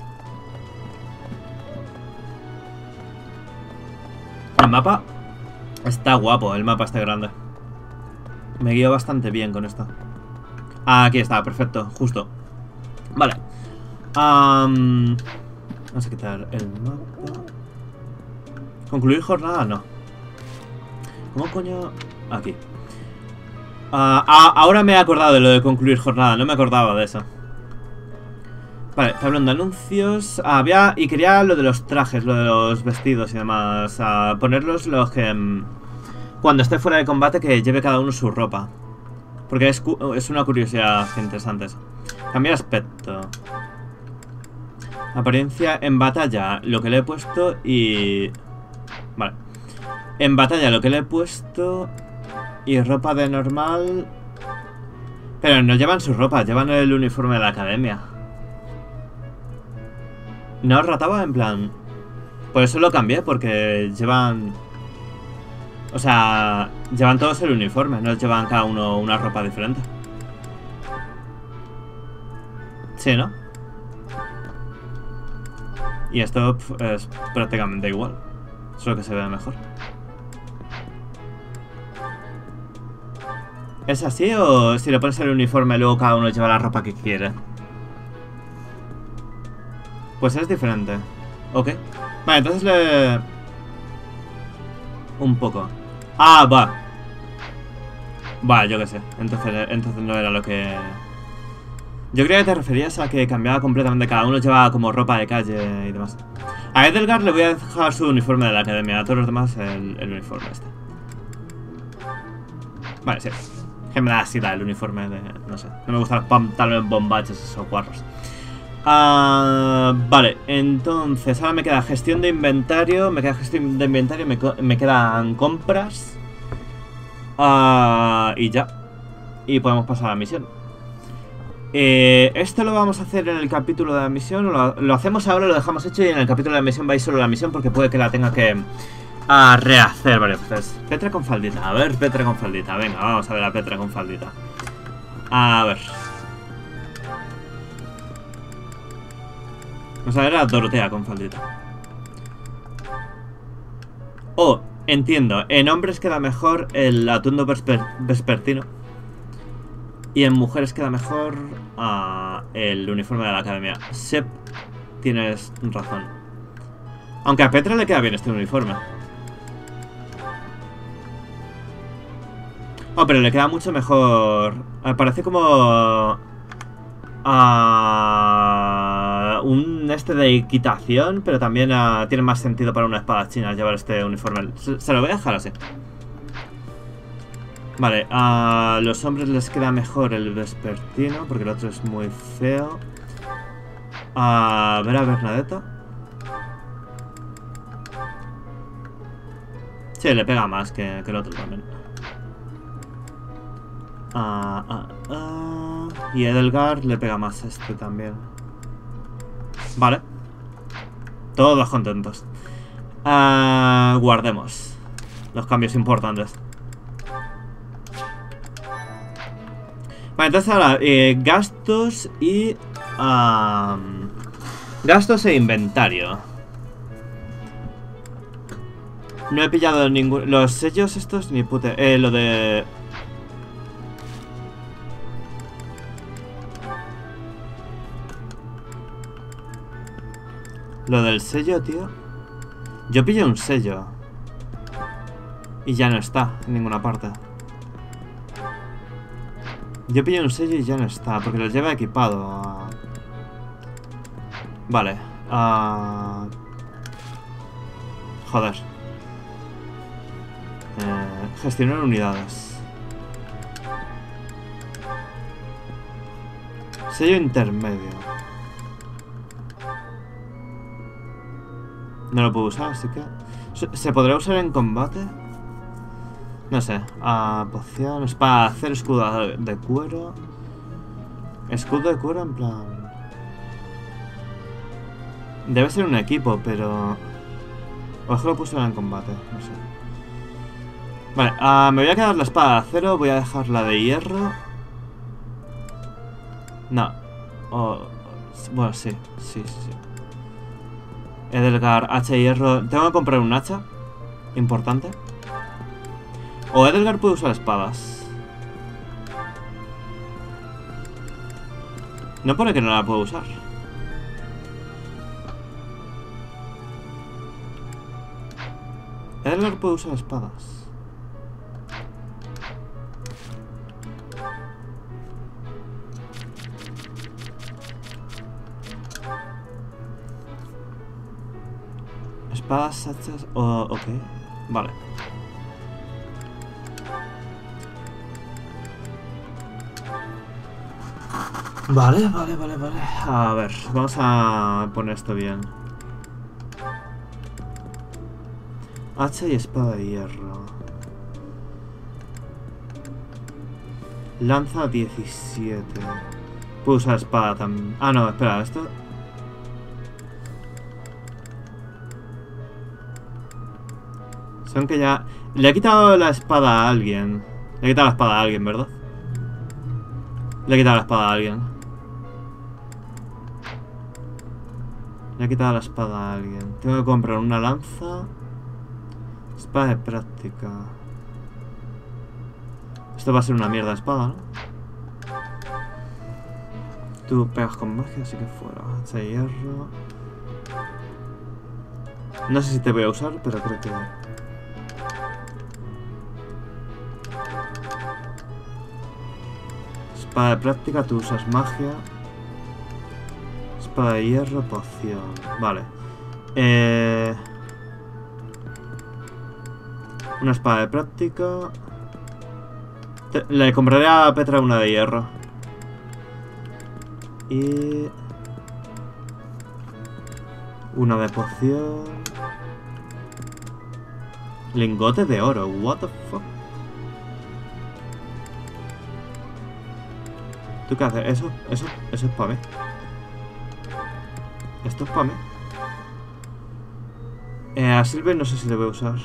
El mapa está guapo, el mapa está grande. Me guío bastante bien con esto. Aquí está, perfecto, justo. Vale. Vamos a quitar el mapa. ¿Concluir jornada? No. ¿Cómo coño? Aquí. Ahora me he acordado de lo de concluir jornada, no me acordaba de eso. Vale, tablón de anuncios. Y quería lo de los trajes, lo de los vestidos y demás. Ponerlos los que... cuando esté fuera de combate, que lleve cada uno su ropa. Porque es una curiosidad interesante eso. Cambiar aspecto. Apariencia en batalla, lo que le he puesto y... Vale. En batalla lo que le he puesto y ropa de normal... Pero no llevan su ropa, llevan el uniforme de la academia. No, rataba en plan... Por eso lo cambié, porque llevan... O sea, llevan todos el uniforme, no llevan cada uno una ropa diferente. Sí, ¿no? Y esto es prácticamente igual. Solo que se ve mejor. ¿Es así o si le pones el uniforme luego cada uno lleva la ropa que quiere? Pues es diferente. Ok. Vale, entonces le... Un poco. Va. Va, yo qué sé. Entonces no era lo que... Yo creía que te referías a que cambiaba completamente. Cada uno llevaba como ropa de calle y demás. A Edelgard le voy a dejar su uniforme de la academia. A todos los demás el uniforme este. Vale, sí. Que me da así el uniforme de... No sé. No me gustan los pantalones bombaches esos guarros. Vale, entonces ahora me queda gestión de inventario. Me quedan compras. Y ya. Y podemos pasar a la misión. Esto lo vamos a hacer en el capítulo de la misión. Lo hacemos ahora, lo dejamos hecho. Y en el capítulo de la misión vais solo la misión, porque puede que la tenga que rehacer varias veces. Petra con faldita, a ver, Petra con faldita. Venga, vamos a ver a Petra con faldita. A ver. Vamos a ver a Dorotea con faldita. Oh, entiendo. En hombres queda mejor el atuendo vespertino. Y en mujeres queda mejor el uniforme de la academia. Sep, tienes razón. Aunque a Petra le queda bien este uniforme. Oh, pero le queda mucho mejor. Parece como... un de equitación, pero también tiene más sentido para una espadachina llevar este uniforme. Se lo voy a dejar así. Vale, a los hombres les queda mejor el vespertino, porque el otro es muy feo. A ver a Bernadetta. Sí, le pega más que el otro también. Y Edelgard le pega más este también. Vale. Todos contentos. Guardemos los cambios importantes. Vale, entonces ahora gastos y... gastos e inventario. No he pillado ningún... Los sellos estos ni pute... lo de... Lo del sello, tío. Yo pillé un sello. Y ya no está en ninguna parte. Yo pillé un sello y ya no está, porque lo lleva equipado. Vale. Joder. Gestionar unidades. Sello intermedio. No lo puedo usar, así que... ¿Se podrá usar en combate? No sé. Poción, espada de acero, escudo de cuero. Escudo de cuero en plan... Debe ser un equipo, pero... O es que lo puse en combate, no sé. Vale, me voy a quedar la espada de acero, voy a dejar la de hierro. No. Bueno, sí. Edelgar, hacha de hierro. Tengo que comprar un hacha. Importante. O Edelgar puede usar espadas. No pone que no la puedo usar. Edelgar puede usar espadas. Espadas, hachas... ok. Vale. Vale. A ver, vamos a poner esto bien. Hacha y espada de hierro. Lanza 17. Puedo usar espada también. Ah, no, espera, esto... Son que ya... Le he quitado la espada a alguien. Le he quitado la espada a alguien, ¿verdad? Le he quitado la espada a alguien. Le he quitado la espada a alguien. Tengo que comprar una lanza. Espada de práctica. Esto va a ser una mierda de espada, ¿no? Tú pegas con magia, así que fuera. Hacha de hierro. No sé si te voy a usar, pero creo que... Espada de práctica, tú usas magia. Espada de hierro, poción. Vale. Una espada de práctica. Le compraré a Petra una de hierro. Y... una de poción. Lingote de oro. What the fuck. ¿Tú qué haces? Eso es para mí. Esto es para mí. A Silver no sé si le voy a usar.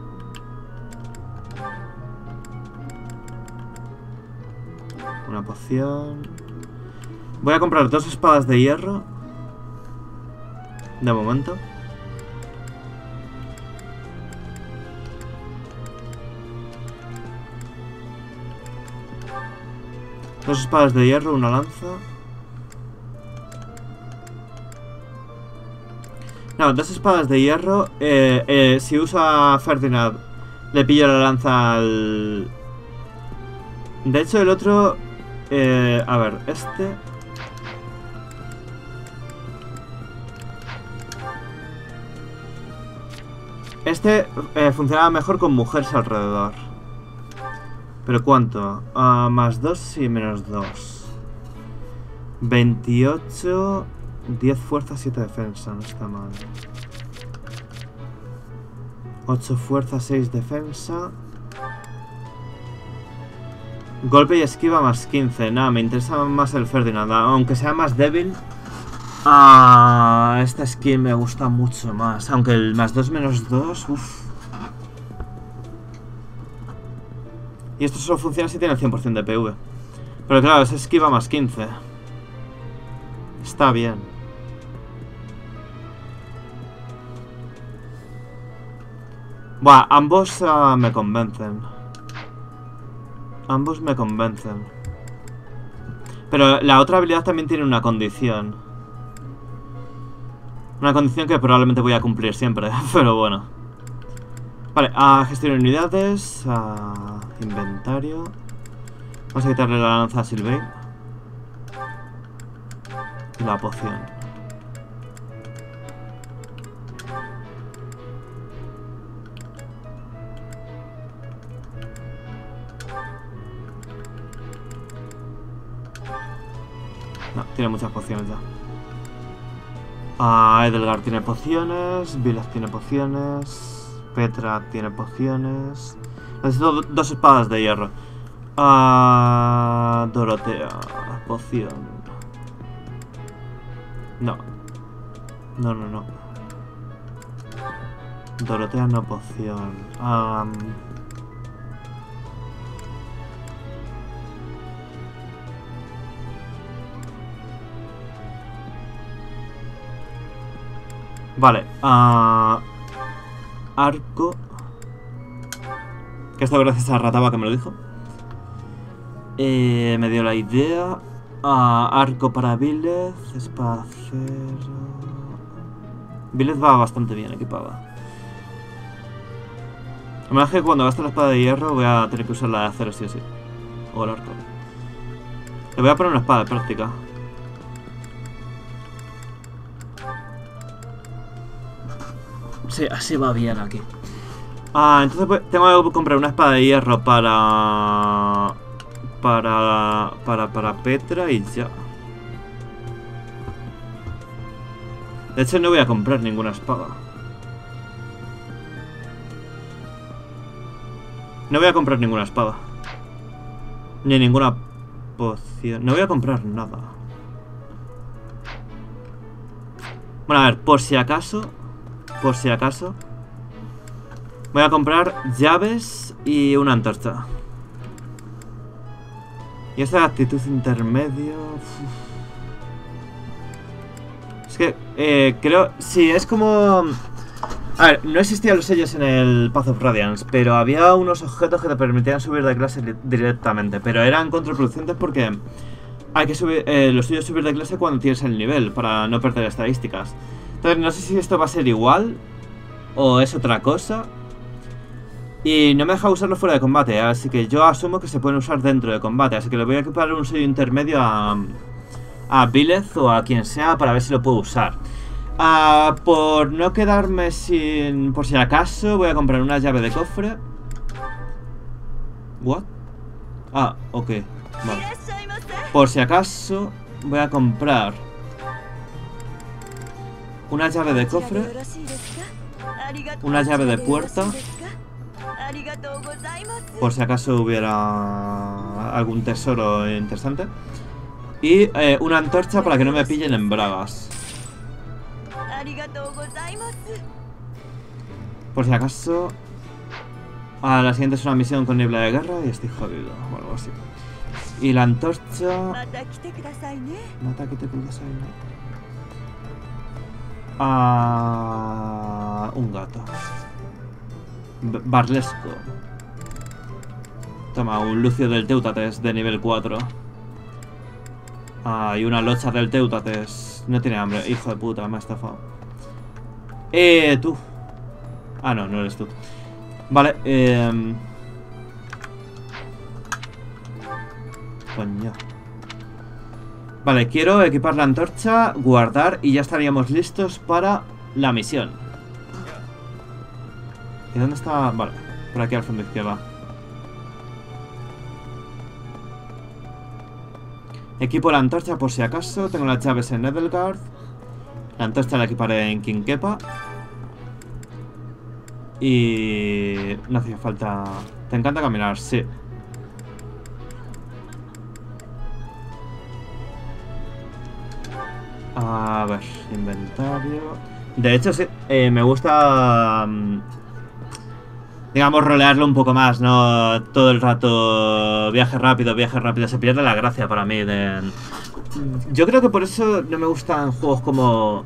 Una poción. Voy a comprar 2 espadas de hierro. De momento. Dos espadas de hierro, una lanza. No, 2 espadas de hierro. Si usa Ferdinand, le pillo la lanza al... De hecho, el otro... a ver, este... Este funcionaba mejor con mujeres alrededor. ¿Pero cuánto? Más 2 y menos 2. 28... 10 fuerza, 7 defensa. No está mal. 8 fuerza, 6 defensa. Golpe y esquiva más 15. Nada, me interesa más el Ferdinand. Aunque sea más débil. Esta skin me gusta mucho más. Aunque el más 2 menos 2. Uff. Y esto solo funciona si tiene el 100% de PV. Pero claro, es esquiva más 15. Está bien. Buah, ambos me convencen. Ambos me convencen. Pero la otra habilidad también tiene una condición. Una condición que probablemente voy a cumplir siempre, pero bueno. Vale, gestionar unidades, inventario. Vamos a quitarle la lanza a Sylvain. Y la poción. No, tiene muchas pociones ya. Ah, Edelgard tiene pociones. Village tiene pociones. Petra tiene pociones. Necesito dos espadas de hierro. Ah, Dorotea. Poción. No. No, no, no. Dorotea no poción. Vale. Arco. Que esto gracias a Rataba que me lo dijo. Me dio la idea. Arco para Villez. Espadacero. Villez va bastante bien equipada. La verdad es que cuando gaste la espada de hierro voy a tener que usar la de acero sí o sí. O el arco. Le voy a poner una espada de práctica. Sí, así va bien aquí. Entonces pues, tengo que comprar una espada de hierro para Petra y ya. De hecho no voy a comprar ninguna espada. No voy a comprar ninguna espada. Ni ninguna poción. No voy a comprar nada. Bueno, a ver, por si acaso. Por si acaso. Voy a comprar llaves y una antorcha. Y esta actitud intermedio. Es que creo. Sí, es como. A ver, no existían los sellos en el Path of Radiance, pero había unos objetos que te permitían subir de clase directamente. Pero eran contraproducentes porque hay que subir. Lo suyo es subir de clase cuando tienes el nivel, para no perder estadísticas. Entonces, no sé si esto va a ser igual o es otra cosa. Y no me deja usarlo fuera de combate, así que yo asumo que se pueden usar dentro de combate. Así que le voy a equipar un sello intermedio a Villez o a quien sea para ver si lo puedo usar. Por no quedarme sin... Por si acaso, voy a comprar una llave de cofre. ¿What? Ok, vale. Por si acaso, voy a comprar una llave de cofre, una llave de puerta, por si acaso hubiera algún tesoro interesante, y una antorcha para que no me pillen en bragas. Por si acaso. La siguiente es una misión con niebla de guerra y estoy jodido o algo así. Y la antorcha. Un gato. Barlesco. Toma, un Lucio del Teutates de nivel 4. Y una locha del Teutates. No tiene hambre, hijo de puta, me ha estafado. Tú. No, no eres tú. Vale, coño. Vale, quiero equipar la antorcha, guardar y ya estaríamos listos para la misión. ¿Y dónde está? Vale, por aquí al fondo izquierda. Equipo la antorcha por si acaso. Tengo las llaves en Edelgard. La antorcha la equiparé en Kinkepa. Y... no hacía falta... ¿Te encanta caminar? Sí. A ver, inventario... De hecho, sí, me gusta... digamos, rolearlo un poco más, ¿no? Todo el rato viaje rápido. Se pierde la gracia para mí de... Yo creo que por eso no me gustan juegos como...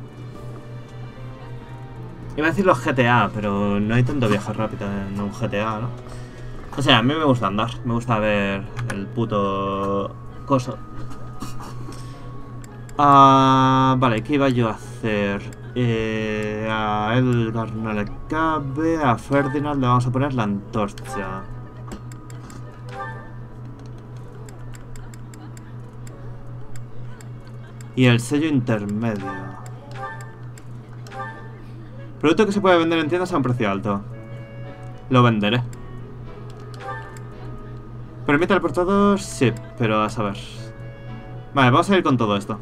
Iba a decir los GTA, pero no hay tanto viaje rápido en un GTA, ¿no? O sea, a mí me gusta andar. Me gusta ver el puto... coso. Vale, ¿qué iba yo a hacer? A Edelgard no le cabe. A Ferdinand le vamos a poner la antorcha. Y el sello intermedio. Producto que se puede vender en tiendas a un precio alto. Lo venderé. ¿Permite el portador? Sí, pero a saber. Vale, vamos a ir con todo esto.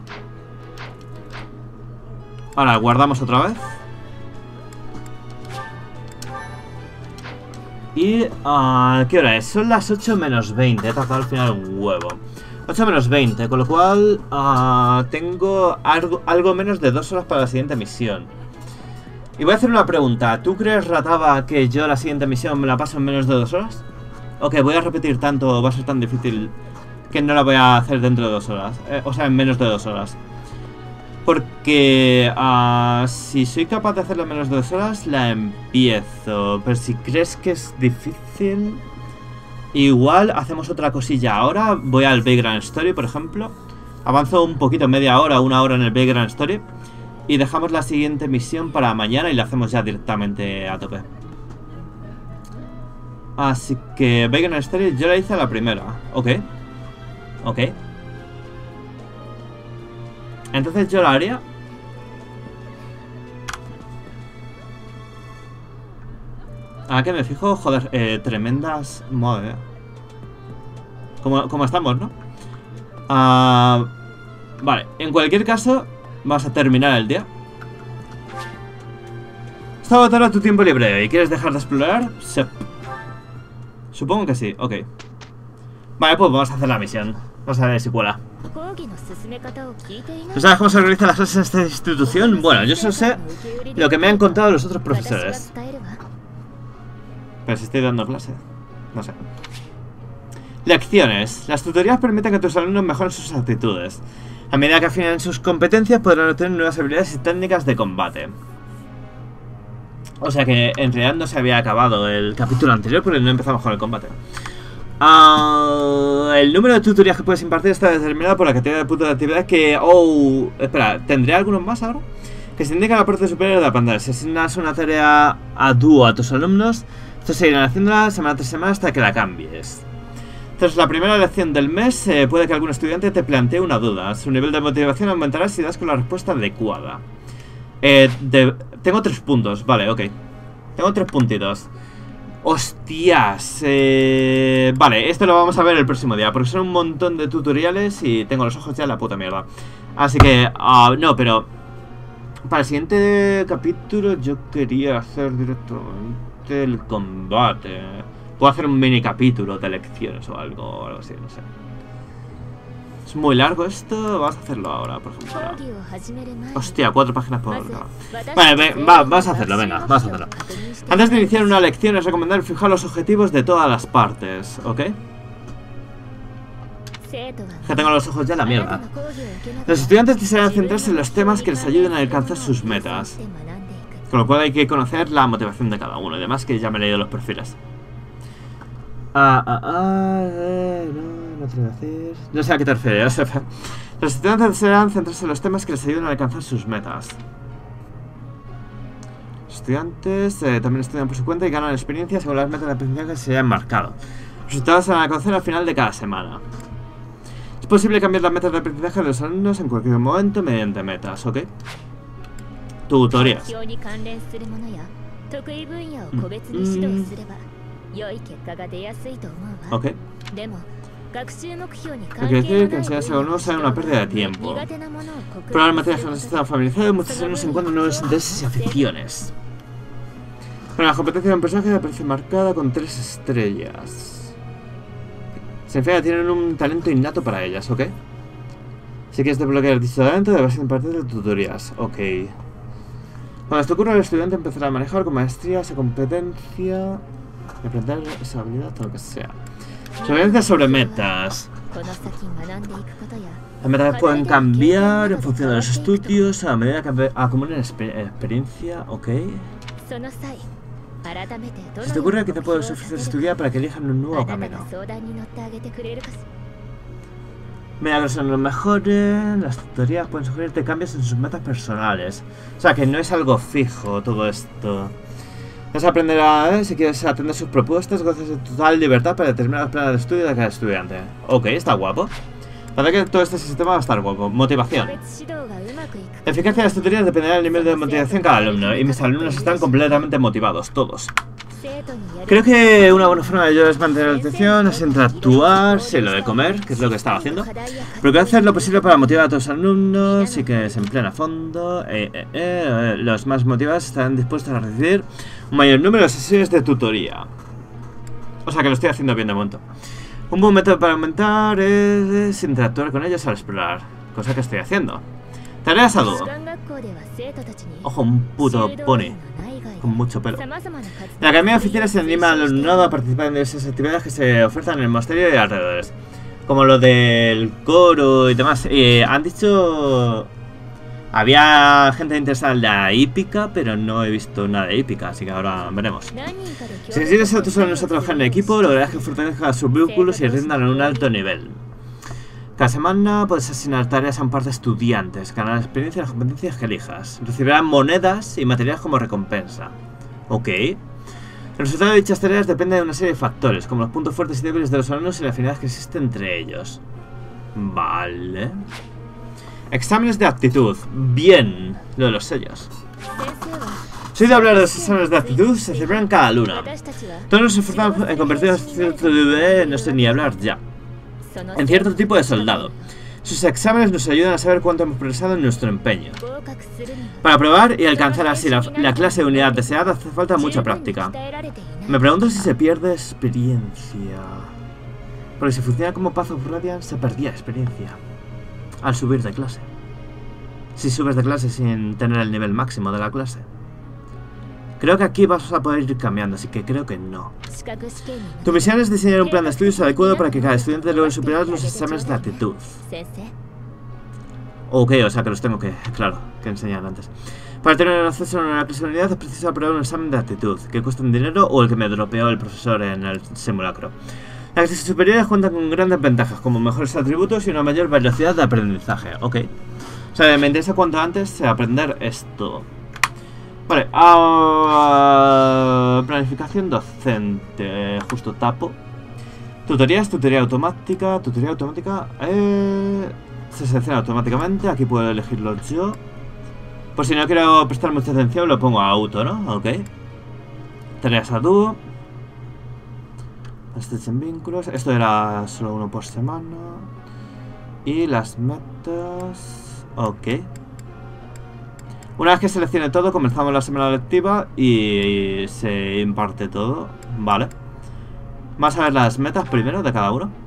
Ahora, guardamos otra vez. Y... ¿qué hora es? Son las 8 menos 20. He tardado al final un huevo. 8 menos 20, con lo cual... tengo algo menos de 2 horas para la siguiente misión. Y voy a hacer una pregunta. ¿Tú crees, Rataba, que yo la siguiente misión me la paso en menos de 2 horas? ¿O que voy a repetir tanto, va a ser tan difícil que no la voy a hacer dentro de 2 horas? O sea, en menos de 2 horas. Porque si soy capaz de hacerlo en menos de 2 horas, la empiezo. Pero si crees que es difícil, igual hacemos otra cosilla ahora. Voy al Vagrant Story, por ejemplo. Avanzo un poquito, media hora, 1 hora en el Vagrant Story. Y dejamos la siguiente misión para mañana y la hacemos ya directamente a tope. Así que Vagrant Story yo la hice a la primera. Ok. Ok. Entonces yo la haría. ¿A qué me fijo? Joder, tremendas... Madre. Como estamos, ¿no? Vale, en cualquier caso, vamos a terminar el día. ¿Está agotado tu tiempo libre y quieres dejar de explorar? Sí. Supongo que sí, ok. Vale, pues vamos a hacer la misión. Vamos a ver si cuela. ¿Tú sabes cómo se organizan las clases en esta institución? Bueno, yo solo sé lo que me han contado los otros profesores. Pero si estoy dando clase. No sé. Lecciones. Las tutorías permiten que tus alumnos mejoren sus actitudes. A medida que afinen sus competencias, podrán obtener nuevas habilidades y técnicas de combate. O sea que en realidad no se había acabado el capítulo anterior porque no empezamos con el combate. El número de tutorías que puedes impartir está determinado por la cantidad de puntos de actividad que... Oh, espera, ¿tendré algunos más ahora? Que se indica en la parte superior de la pantalla. Si asignas una tarea a dúo a tus alumnos, estos seguirán haciéndola semana tras semana hasta que la cambies. Tras la primera lección del mes, puede que algún estudiante te plantee una duda. Su nivel de motivación aumentará si das con la respuesta adecuada. Tengo 3 puntos, vale, ok. Tengo 3 puntitos. Hostias. Vale, esto lo vamos a ver el próximo día, porque son un montón de tutoriales y tengo los ojos ya en la puta mierda. Así que, no, pero para el siguiente capítulo yo quería hacer directamente el combate. Puedo hacer un mini capítulo de lecciones o algo así, no sé. Es muy largo esto, vamos a hacerlo ahora, por ejemplo. Hostia, 4 páginas por cada. Vale, vamos a hacerlo, venga, vamos a hacerlo. Antes de iniciar una lección es recomendable fijar los objetivos de todas las partes, ¿ok? Que tengo los ojos ya en la mierda. Los estudiantes desean centrarse en los temas que les ayuden a alcanzar sus metas. Con lo cual hay que conocer la motivación de cada uno. Y además que ya me he leído los perfiles. No te voy a decir. No sé a qué te refieres. Los estudiantes desean centrarse en los temas que les ayuden a alcanzar sus metas. Los estudiantes también estudian por su cuenta y ganan experiencia según las metas de aprendizaje que se hayan marcado. Los resultados se van a conocer al final de cada semana. Es posible cambiar las metas de aprendizaje de los alumnos en cualquier momento mediante metas, ¿ok? Tutorías. Ok. Lo que decir que enseñarse algo nuevo será una pérdida de tiempo. Pero las materias que no están familiarizados, muchos alumnos encuentran nuevos intereses y aficiones. Bueno, la competencia de un personaje aparece marcada con 3 estrellas. Significa que tienen un talento innato para ellas, ¿ok? Si quieres desbloquear dicho talento, debes impartir de tutorías, ok. Cuando esto ocurra, el estudiante empezará a manejar con maestría esa competencia y aprender esa habilidad o lo que sea. Sugerencias sobre metas. Las metas pueden cambiar en función de los estudios a medida que acumulen experiencia, ok. Si te ocurre que te puedes ofrecer estudiar para que elijan un nuevo camino. Mira que son los mejores, las tutorías pueden sugerirte cambios en sus metas personales. O sea que no es algo fijo todo esto. Vas a aprender a, si quieres atender sus propuestas, gozas de total libertad para determinar los planes de estudio de cada estudiante. Ok, está guapo. Parece que todo este sistema va a estar guapo. Motivación. La eficacia de las tutorías dependerá del nivel de motivación de cada alumno. Y mis alumnos están completamente motivados, todos. Creo que una buena forma de ayudar es mantener la atención, es interactuar, sí, lo de comer, que es lo que estaba haciendo. Pero que hacer lo posible para motivar a todos los alumnos y que se empleen a fondo. Los más motivados estarán dispuestos a recibir un mayor número de sesiones de tutoría. O sea que lo estoy haciendo bien de momento. Un buen método para aumentar es interactuar con ellos al explorar, cosa que estoy haciendo. Tareas a dúo. Ojo, un puto pony con mucho pelo. La Academia de Oficiales se anima al alumnado a participar en diversas actividades que se ofertan en el monasterio y alrededores, como lo del coro y demás. Han dicho... Había gente interesada en la hípica, pero no he visto nada de hípica, así que ahora veremos. Si decides a tus alumnos a trabajar en equipo, lograrás que fortalezcan sus vínculos y rindan en un alto nivel. Cada semana puedes asignar tareas a un par de estudiantes, ganar experiencia en las competencias que elijas. Recibirán monedas y materiales como recompensa. Ok. El resultado de dichas tareas depende de una serie de factores, como los puntos fuertes y débiles de los alumnos y la afinidad que existe entre ellos. Vale. Exámenes de actitud. Bien. Lo de los sellos. Soy de hablar de los exámenes de actitud, se celebran cada luna. Todos nos esforzamos en convertirnos en cierto de no sé ni hablar ya. En cierto tipo de soldado. Sus exámenes nos ayudan a saber cuánto hemos progresado en nuestro empeño. Para probar y alcanzar así la clase de unidad deseada hace falta mucha práctica. Me pregunto si se pierde experiencia. Porque si funciona como Path of Radiance se perdía experiencia al subir de clase. Si subes de clase sin tener el nivel máximo de la clase. Creo que aquí vas a poder ir cambiando, así que creo que no. Tu misión es diseñar un plan de estudios adecuado para que cada estudiante logre superar los exámenes de actitud. Ok, o sea que los tengo que, claro, que enseñar antes. Para tener acceso a una clase de unidad es preciso aprobar un examen de actitud, que cuesta un dinero o el que me dropeó el profesor en el simulacro. Las clases superiores cuentan con grandes ventajas, como mejores atributos y una mayor velocidad de aprendizaje. Ok. O sea, me interesa cuanto antes aprender esto. Vale, planificación docente. Justo tapo. Tutorías, tutoría automática. Se selecciona automáticamente. Aquí puedo elegirlo yo. Por si no quiero prestar mucha atención, lo pongo a auto, ¿no? Ok. Tareas a dúo. Estrechan vínculos. Esto era solo uno por semana. Y las metas. Ok. Una vez que seleccione todo, comenzamos la semana lectiva y se imparte todo. Vale. Vamos a ver las metas primero de cada uno.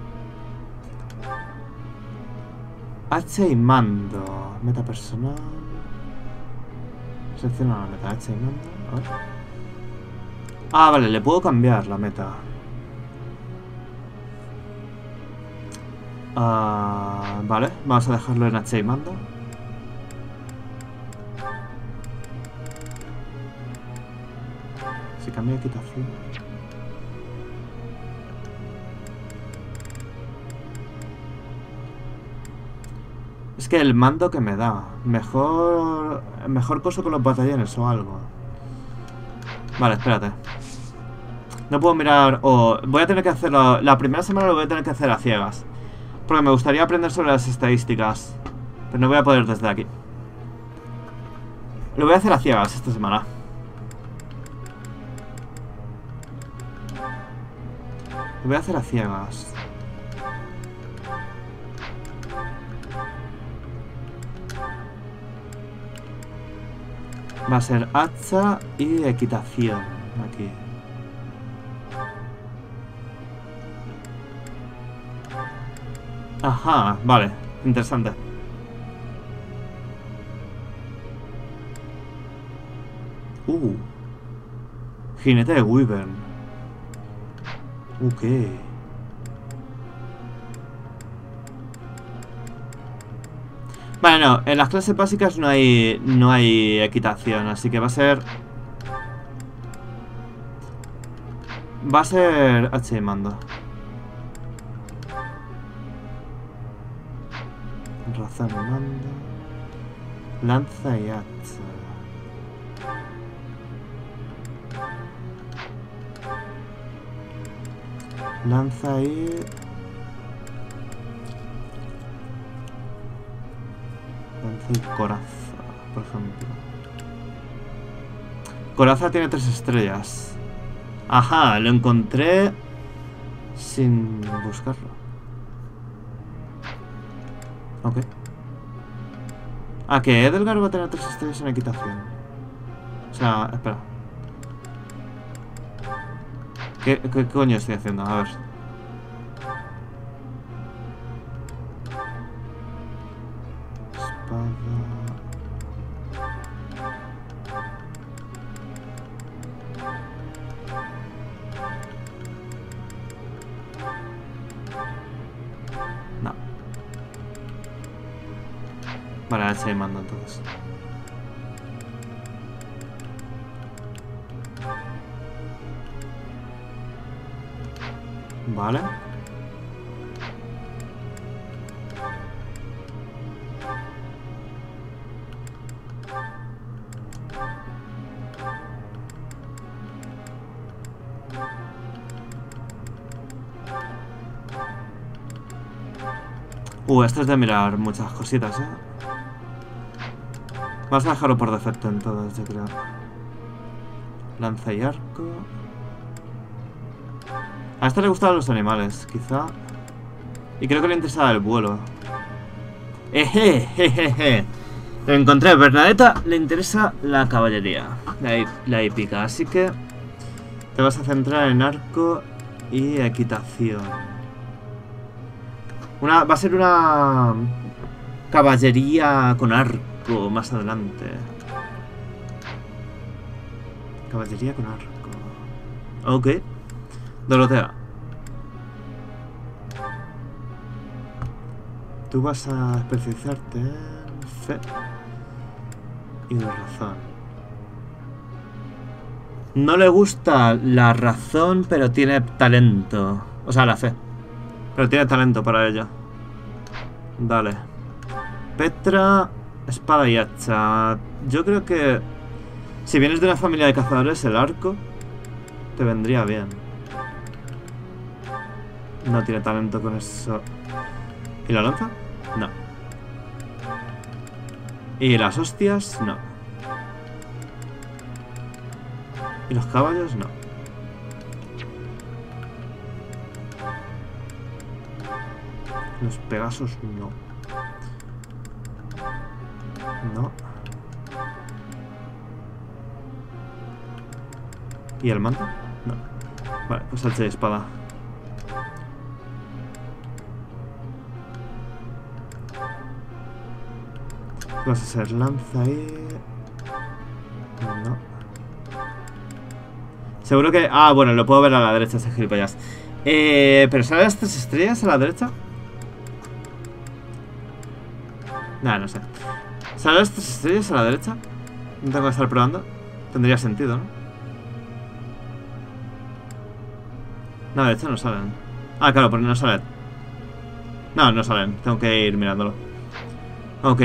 H y mando. Meta personal. Selecciona la meta H y mando. A ver. Ah, vale, le puedo cambiar la meta. Vale, vamos a dejarlo en H y mando. Si cambia equitación. Es que el mando que me da. Mejor coso con los batallones o algo. Vale, espérate. No puedo mirar. Voy a tener que hacerlo. La primera semana lo voy a tener que hacer a ciegas. Porque me gustaría aprender sobre las estadísticas. Pero no voy a poder desde aquí. Lo voy a hacer a ciegas esta semana. Lo voy a hacer a ciegas. Va a ser hacha y equitación. Aquí. Ajá, vale. Interesante. Jinete de Wyvern. Ok. Vale, no, en las clases básicas no hay equitación, así que va a ser H y mando. Razón y mando. Lanza y hacha. Lanza y... Lanza y coraza, por ejemplo. Coraza tiene 3 estrellas. Ajá, lo encontré sin buscarlo. Ok. Ah, que Edelgard va a tener 3 estrellas en equitación. O sea, espera. ¿Qué coño estoy haciendo? A ver. Espada. No. Vale, ahora se manda entonces. Vale. Esto es de mirar muchas cositas, ¿eh? Vamos a dejarlo por defecto en todas, yo creo. Lanza y arco. A este le gustan los animales, quizá. Y creo que le interesaba el vuelo. Jejeje. Lo encontré. A Bernadetta le interesa la caballería. La épica. Así que te vas a centrar en arco y equitación. Va a ser una caballería con arco más adelante. Caballería con arco. Ok. Dorotea. Tú vas a especializarte en fe y razón. No le gusta la razón, pero tiene talento. O sea, la fe. Pero tiene talento para ello. Dale. Petra, espada y hacha. Yo creo que si vienes de una familia de cazadores, el arco te vendría bien. No tiene talento con eso. ¿Y la lanza? No. ¿Y las hostias? No. ¿Y los caballos? No. Los pegasos no. No. ¿Y el manto? No. Vale, pues hacha y espada. Vas a ser lanza y... No. Seguro que... Ah, bueno, lo puedo ver a la derecha, ese gilipollas. ¿Pero salen las 3 estrellas a la derecha? Nah, no sé. ¿Salen las 3 estrellas a la derecha? No tengo que estar probando. Tendría sentido, ¿no? No, a la derecha no salen. Ah, claro, porque no salen. No, no salen. Tengo que ir mirándolo. Ok.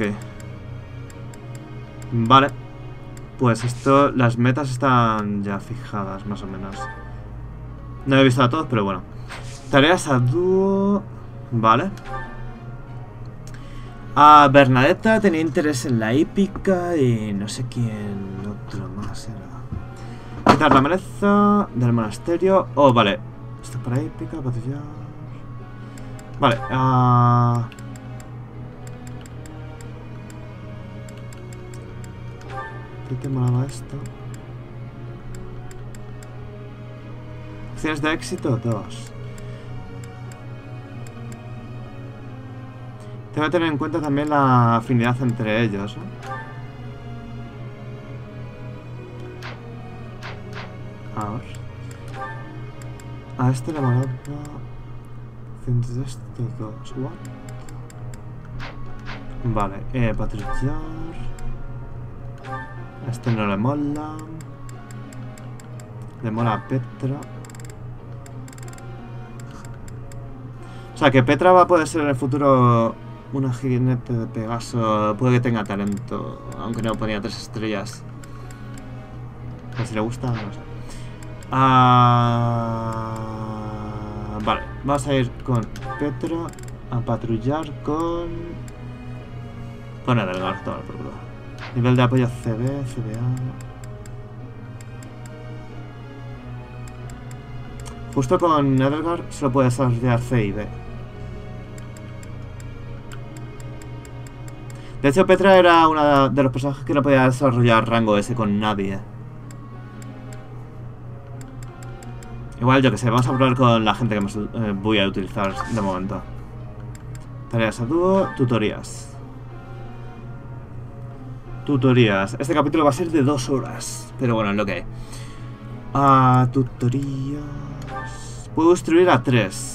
Vale. Pues esto... Las metas están ya fijadas, más o menos. No he visto a todos, pero bueno. Tareas a dúo... Vale. Bernadetta tenía interés en la hípica y no sé quién otro más era. Quitar la maleza del monasterio. Oh, vale. Esto es para hípica, patrullar. Vale, ¿qué te molaba esto? Acciones de éxito 2. Tengo que tener en cuenta también la afinidad entre ellos, ¿no? A ver. A este le molaba... Acciones de éxito 2. ¿What? Vale, patrullar. A este no le mola. Le mola a Petra. O sea, que Petra va a poder ser en el futuro una jinete de Pegaso. Puede que tenga talento, aunque no ponía 3 estrellas. Pero si le gusta, no sé. Vale, vamos a ir con Petra a patrullar con Edelgard, todo por culo. Nivel de apoyo CB, CBA. Justo con Edelgard solo puedes desarrollar C y B. De hecho, Petra era una de los personajes que no podía desarrollar rango S con nadie. Igual, yo que sé, vamos a probar con la gente que más voy a utilizar de momento. Tareas a dúo, tutorías. Tutorías. Este capítulo va a ser de 2 horas. Pero bueno, es lo que hay. Tutorías. Puedo instruir a 3.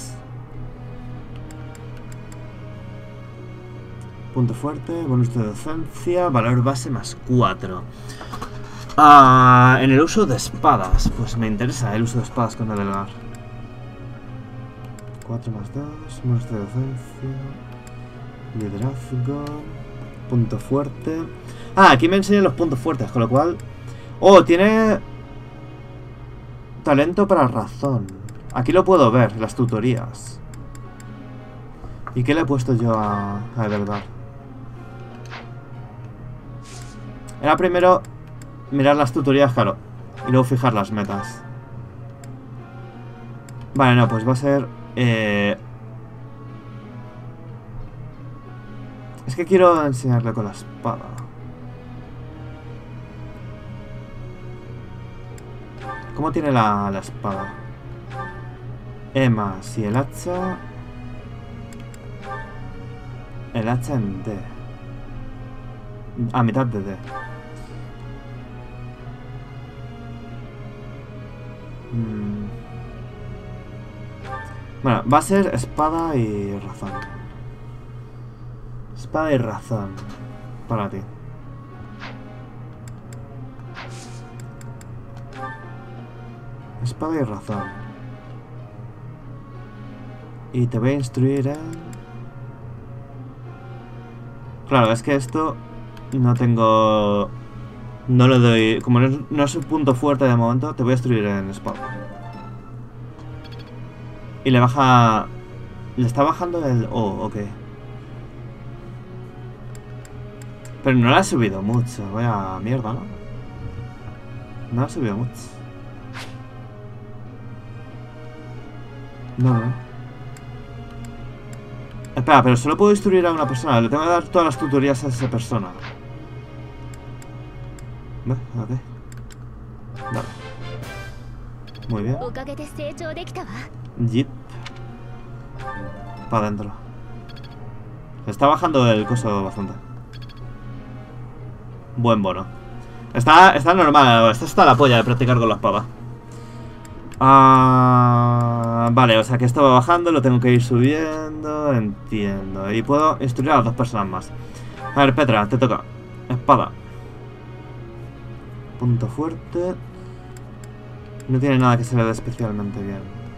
Punto fuerte, bonus de docencia, valor base más 4. En el uso de espadas. Pues me interesa el uso de espadas con Edelgard. 4 más 2, bonus de docencia, liderazgo, punto fuerte. Aquí me enseñan los puntos fuertes, con lo cual... Oh, tiene... talento para razón. Aquí lo puedo ver, las tutorías. ¿Y qué le he puesto yo a Edelgard? Era primero mirar las tutorías, claro, y luego fijar las metas. Vale, no, pues va a ser... Es que quiero enseñarle con la espada. ¿Cómo tiene la espada? E más y el hacha... El hacha en D. A mitad de D. Bueno, va a ser espada y razón. Espada y razón. Para ti. Espada y razón. Y te voy a instruir en... Claro, es que esto... No tengo... No le doy... Como no es un punto fuerte de momento, te voy a instruir en espada. Y le baja... Le está bajando el... Oh, ok. Pero no le ha subido mucho. Vaya mierda, ¿no? No le ha subido mucho. No. Espera, pero solo puedo instruir a una persona. Le tengo que dar todas las tutorías a esa persona. ¿Ve? Ok. Vale. Muy bien. Jeep. Para adentro. Está bajando el coso bastante. Buen bono. Está normal. Esta está la polla de practicar con la espada. Vale, o sea que esto va bajando. Lo tengo que ir subiendo. Entiendo. Y puedo instruir a las 2 personas más. A ver, Petra, te toca. Espada. Punto fuerte. No tiene nada que se le dé especialmente bien.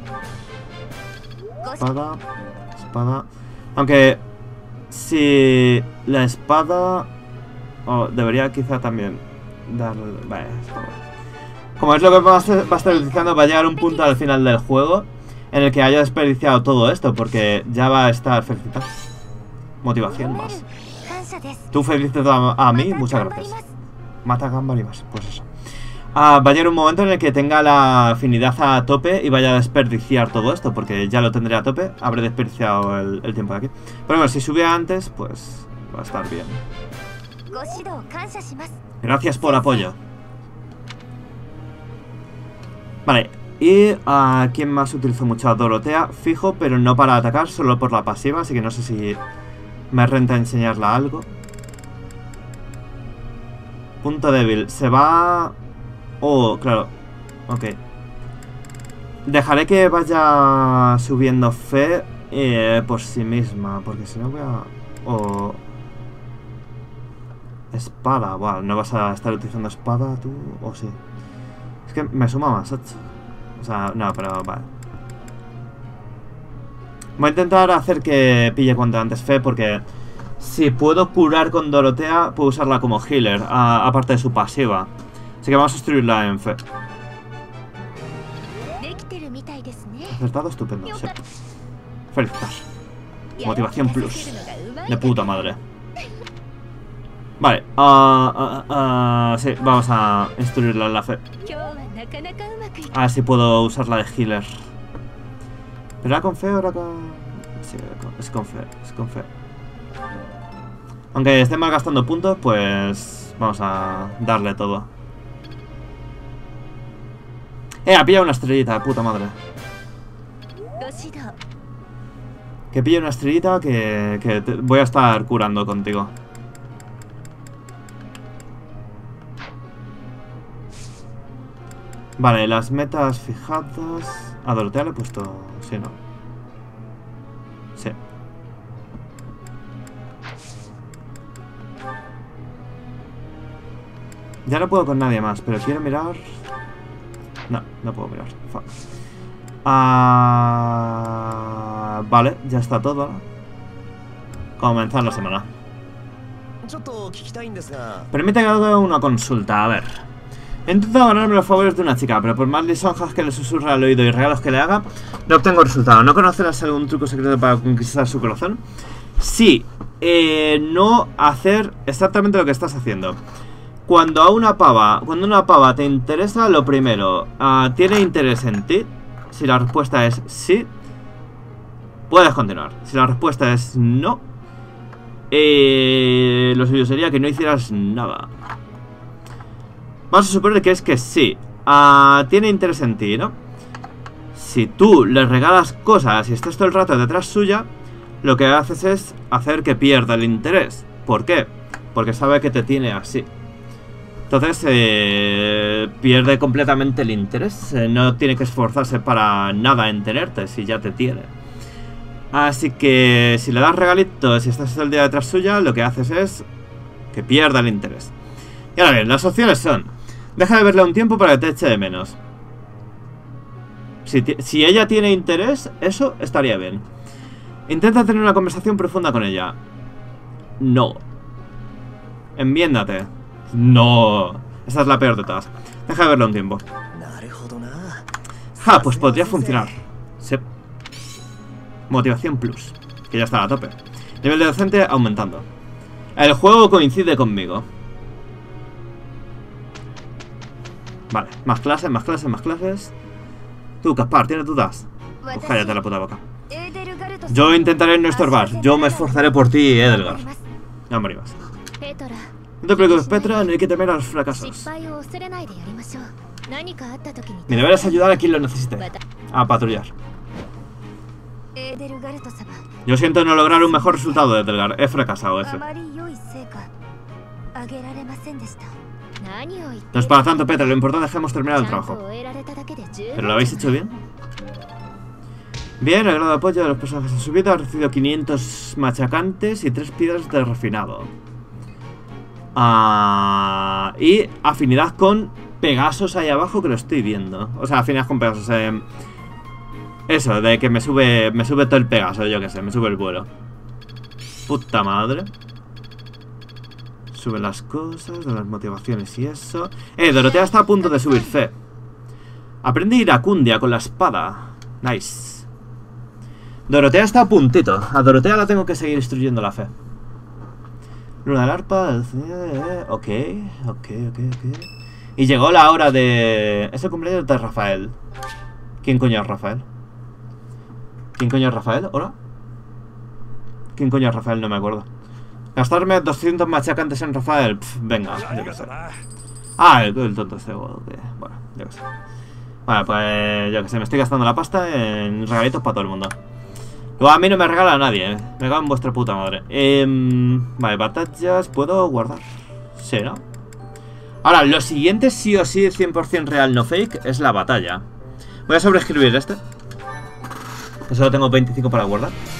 Espada. Espada. Aunque... Si... La espada... Oh, debería quizá también... Darle... Vale, espada. Como es lo que va a estar utilizando, va a llegar un punto al final del juego en el que haya desperdiciado todo esto, porque ya va a estar felicitado. Motivación más. Tú felicitas a mí, muchas gracias. Mata Gambar y más, pues eso. Va a llegar un momento en el que tenga la afinidad a tope y vaya a desperdiciar todo esto, porque ya lo tendré a tope, habré desperdiciado el tiempo de aquí. Pero bueno, si sube antes, pues va a estar bien. Gracias por apoyo. Vale, y ¿quién más utilizó mucho? A Dorotea, fijo, pero no para atacar, solo por la pasiva, así que no sé si me renta enseñarla algo. Punto débil, se va... Oh, claro, ok. Dejaré que vaya subiendo fe por sí misma, porque si no voy a... Oh... Espada, wow, ¿no vas a estar utilizando espada tú? ¿O sí? Es que me suma más 8. O sea, no, pero vale. Voy a intentar hacer que pille cuanto antes fe, porque si puedo curar con Dorotea, puedo usarla como healer, aparte de su pasiva. Así que vamos a instruirla en fe. Acertado, estupendo. Sí. Felicitar. Motivación plus. De puta madre. Vale, sí, vamos a instruirla en la fe. A ver si puedo usarla de healer. Pero era con fe, ahora con... Sí, es con fe, es con fe. Aunque esté malgastando puntos, pues... Vamos a darle todo. Ha pillado una estrellita, de puta madre. Que pille una estrellita que voy a estar curando contigo. Vale, las metas fijadas... A Dorotea le he puesto... Sí, ¿no? Sí. Ya no puedo con nadie más, pero quiero mirar... No, no puedo mirar. Fuck. Vale, ya está todo. Comenzar la semana. Permite que haga una consulta, a ver. He intentado ganarme los favores de una chica, pero por más lisonjas que le susurra al oído y regalos que le haga, no obtengo resultado. ¿No conocerás algún truco secreto para conquistar su corazón? Sí, no hacer exactamente lo que estás haciendo. Cuando una pava te interesa, lo primero, ¿tiene interés en ti? Si la respuesta es sí, puedes continuar. Si la respuesta es no, lo suyo sería que no hicieras nada. Vamos a suponer que es que sí. Tiene interés en ti, ¿no? Si tú le regalas cosas y estás todo el rato detrás suya, lo que haces es hacer que pierda el interés. ¿Por qué? Porque sabe que te tiene así. Entonces pierde completamente el interés. No tiene que esforzarse para nada en tenerte si ya te tiene. Así que si le das regalitos y estás todo el día detrás suya, lo que haces es que pierda el interés. Y ahora bien, las opciones son: deja de verle un tiempo para que te eche de menos. Si ella tiene interés, eso estaría bien. Intenta tener una conversación profunda con ella. No. Enmiéndate. No. Esa es la peor de todas. Deja de verle un tiempo. Pues podría funcionar. Sí. Motivación plus, que ya está a tope. Nivel de docente aumentando. El juego coincide conmigo. Vale, más clases, más clases, más clases. Tú, Caspar, ¿tienes dudas? Pues cállate la puta boca. Yo intentaré no estorbar. Yo me esforzaré por ti, Edelgar. No morirás. No te preocupes, Petra, no hay que temer a los fracasos. Mi deber es ayudar a quien lo necesite. A patrullar. Yo siento no lograr un mejor resultado, Edelgar. He fracasado, F. No es para tanto, Petra. Lo importante es que hemos terminado el trabajo. ¿Pero lo habéis hecho bien? Bien, el grado de apoyo de los personajes en su vida ha recibido 500 machacantes y 3 piedras de refinado. Y afinidad con Pegasos ahí abajo, que lo estoy viendo. O sea, afinidad con Pegasos. Eso, de que me sube todo el Pegaso, yo que sé, me sube el vuelo. Puta madre. Sube las cosas, de las motivaciones y eso. Dorotea está a punto de subir fe. Aprende iracundia con la espada. Nice. Dorotea está a puntito. A Dorotea la tengo que seguir instruyendo la fe. Luna del arpa. Ok. Y llegó la hora de... Es el cumpleaños de Rafael. ¿Quién coño es Rafael? ¿Quién coño es Rafael? ¿Hola? ¿Quién coño es Rafael? No me acuerdo. Gastarme 200 machacantes en Rafael. Venga, yo qué sé. El tonto este. Okay. Bueno, yo qué sé. Bueno, pues yo qué sé, me estoy gastando la pasta en regalitos para todo el mundo. Luego a mí no me regala nadie, me cago en vuestra puta madre. Vale, batallas, ¿puedo guardar? Sí, ¿no? Ahora, lo siguiente sí o sí 100% real, no fake, es la batalla. Voy a sobreescribir este, que solo tengo 25 para guardar.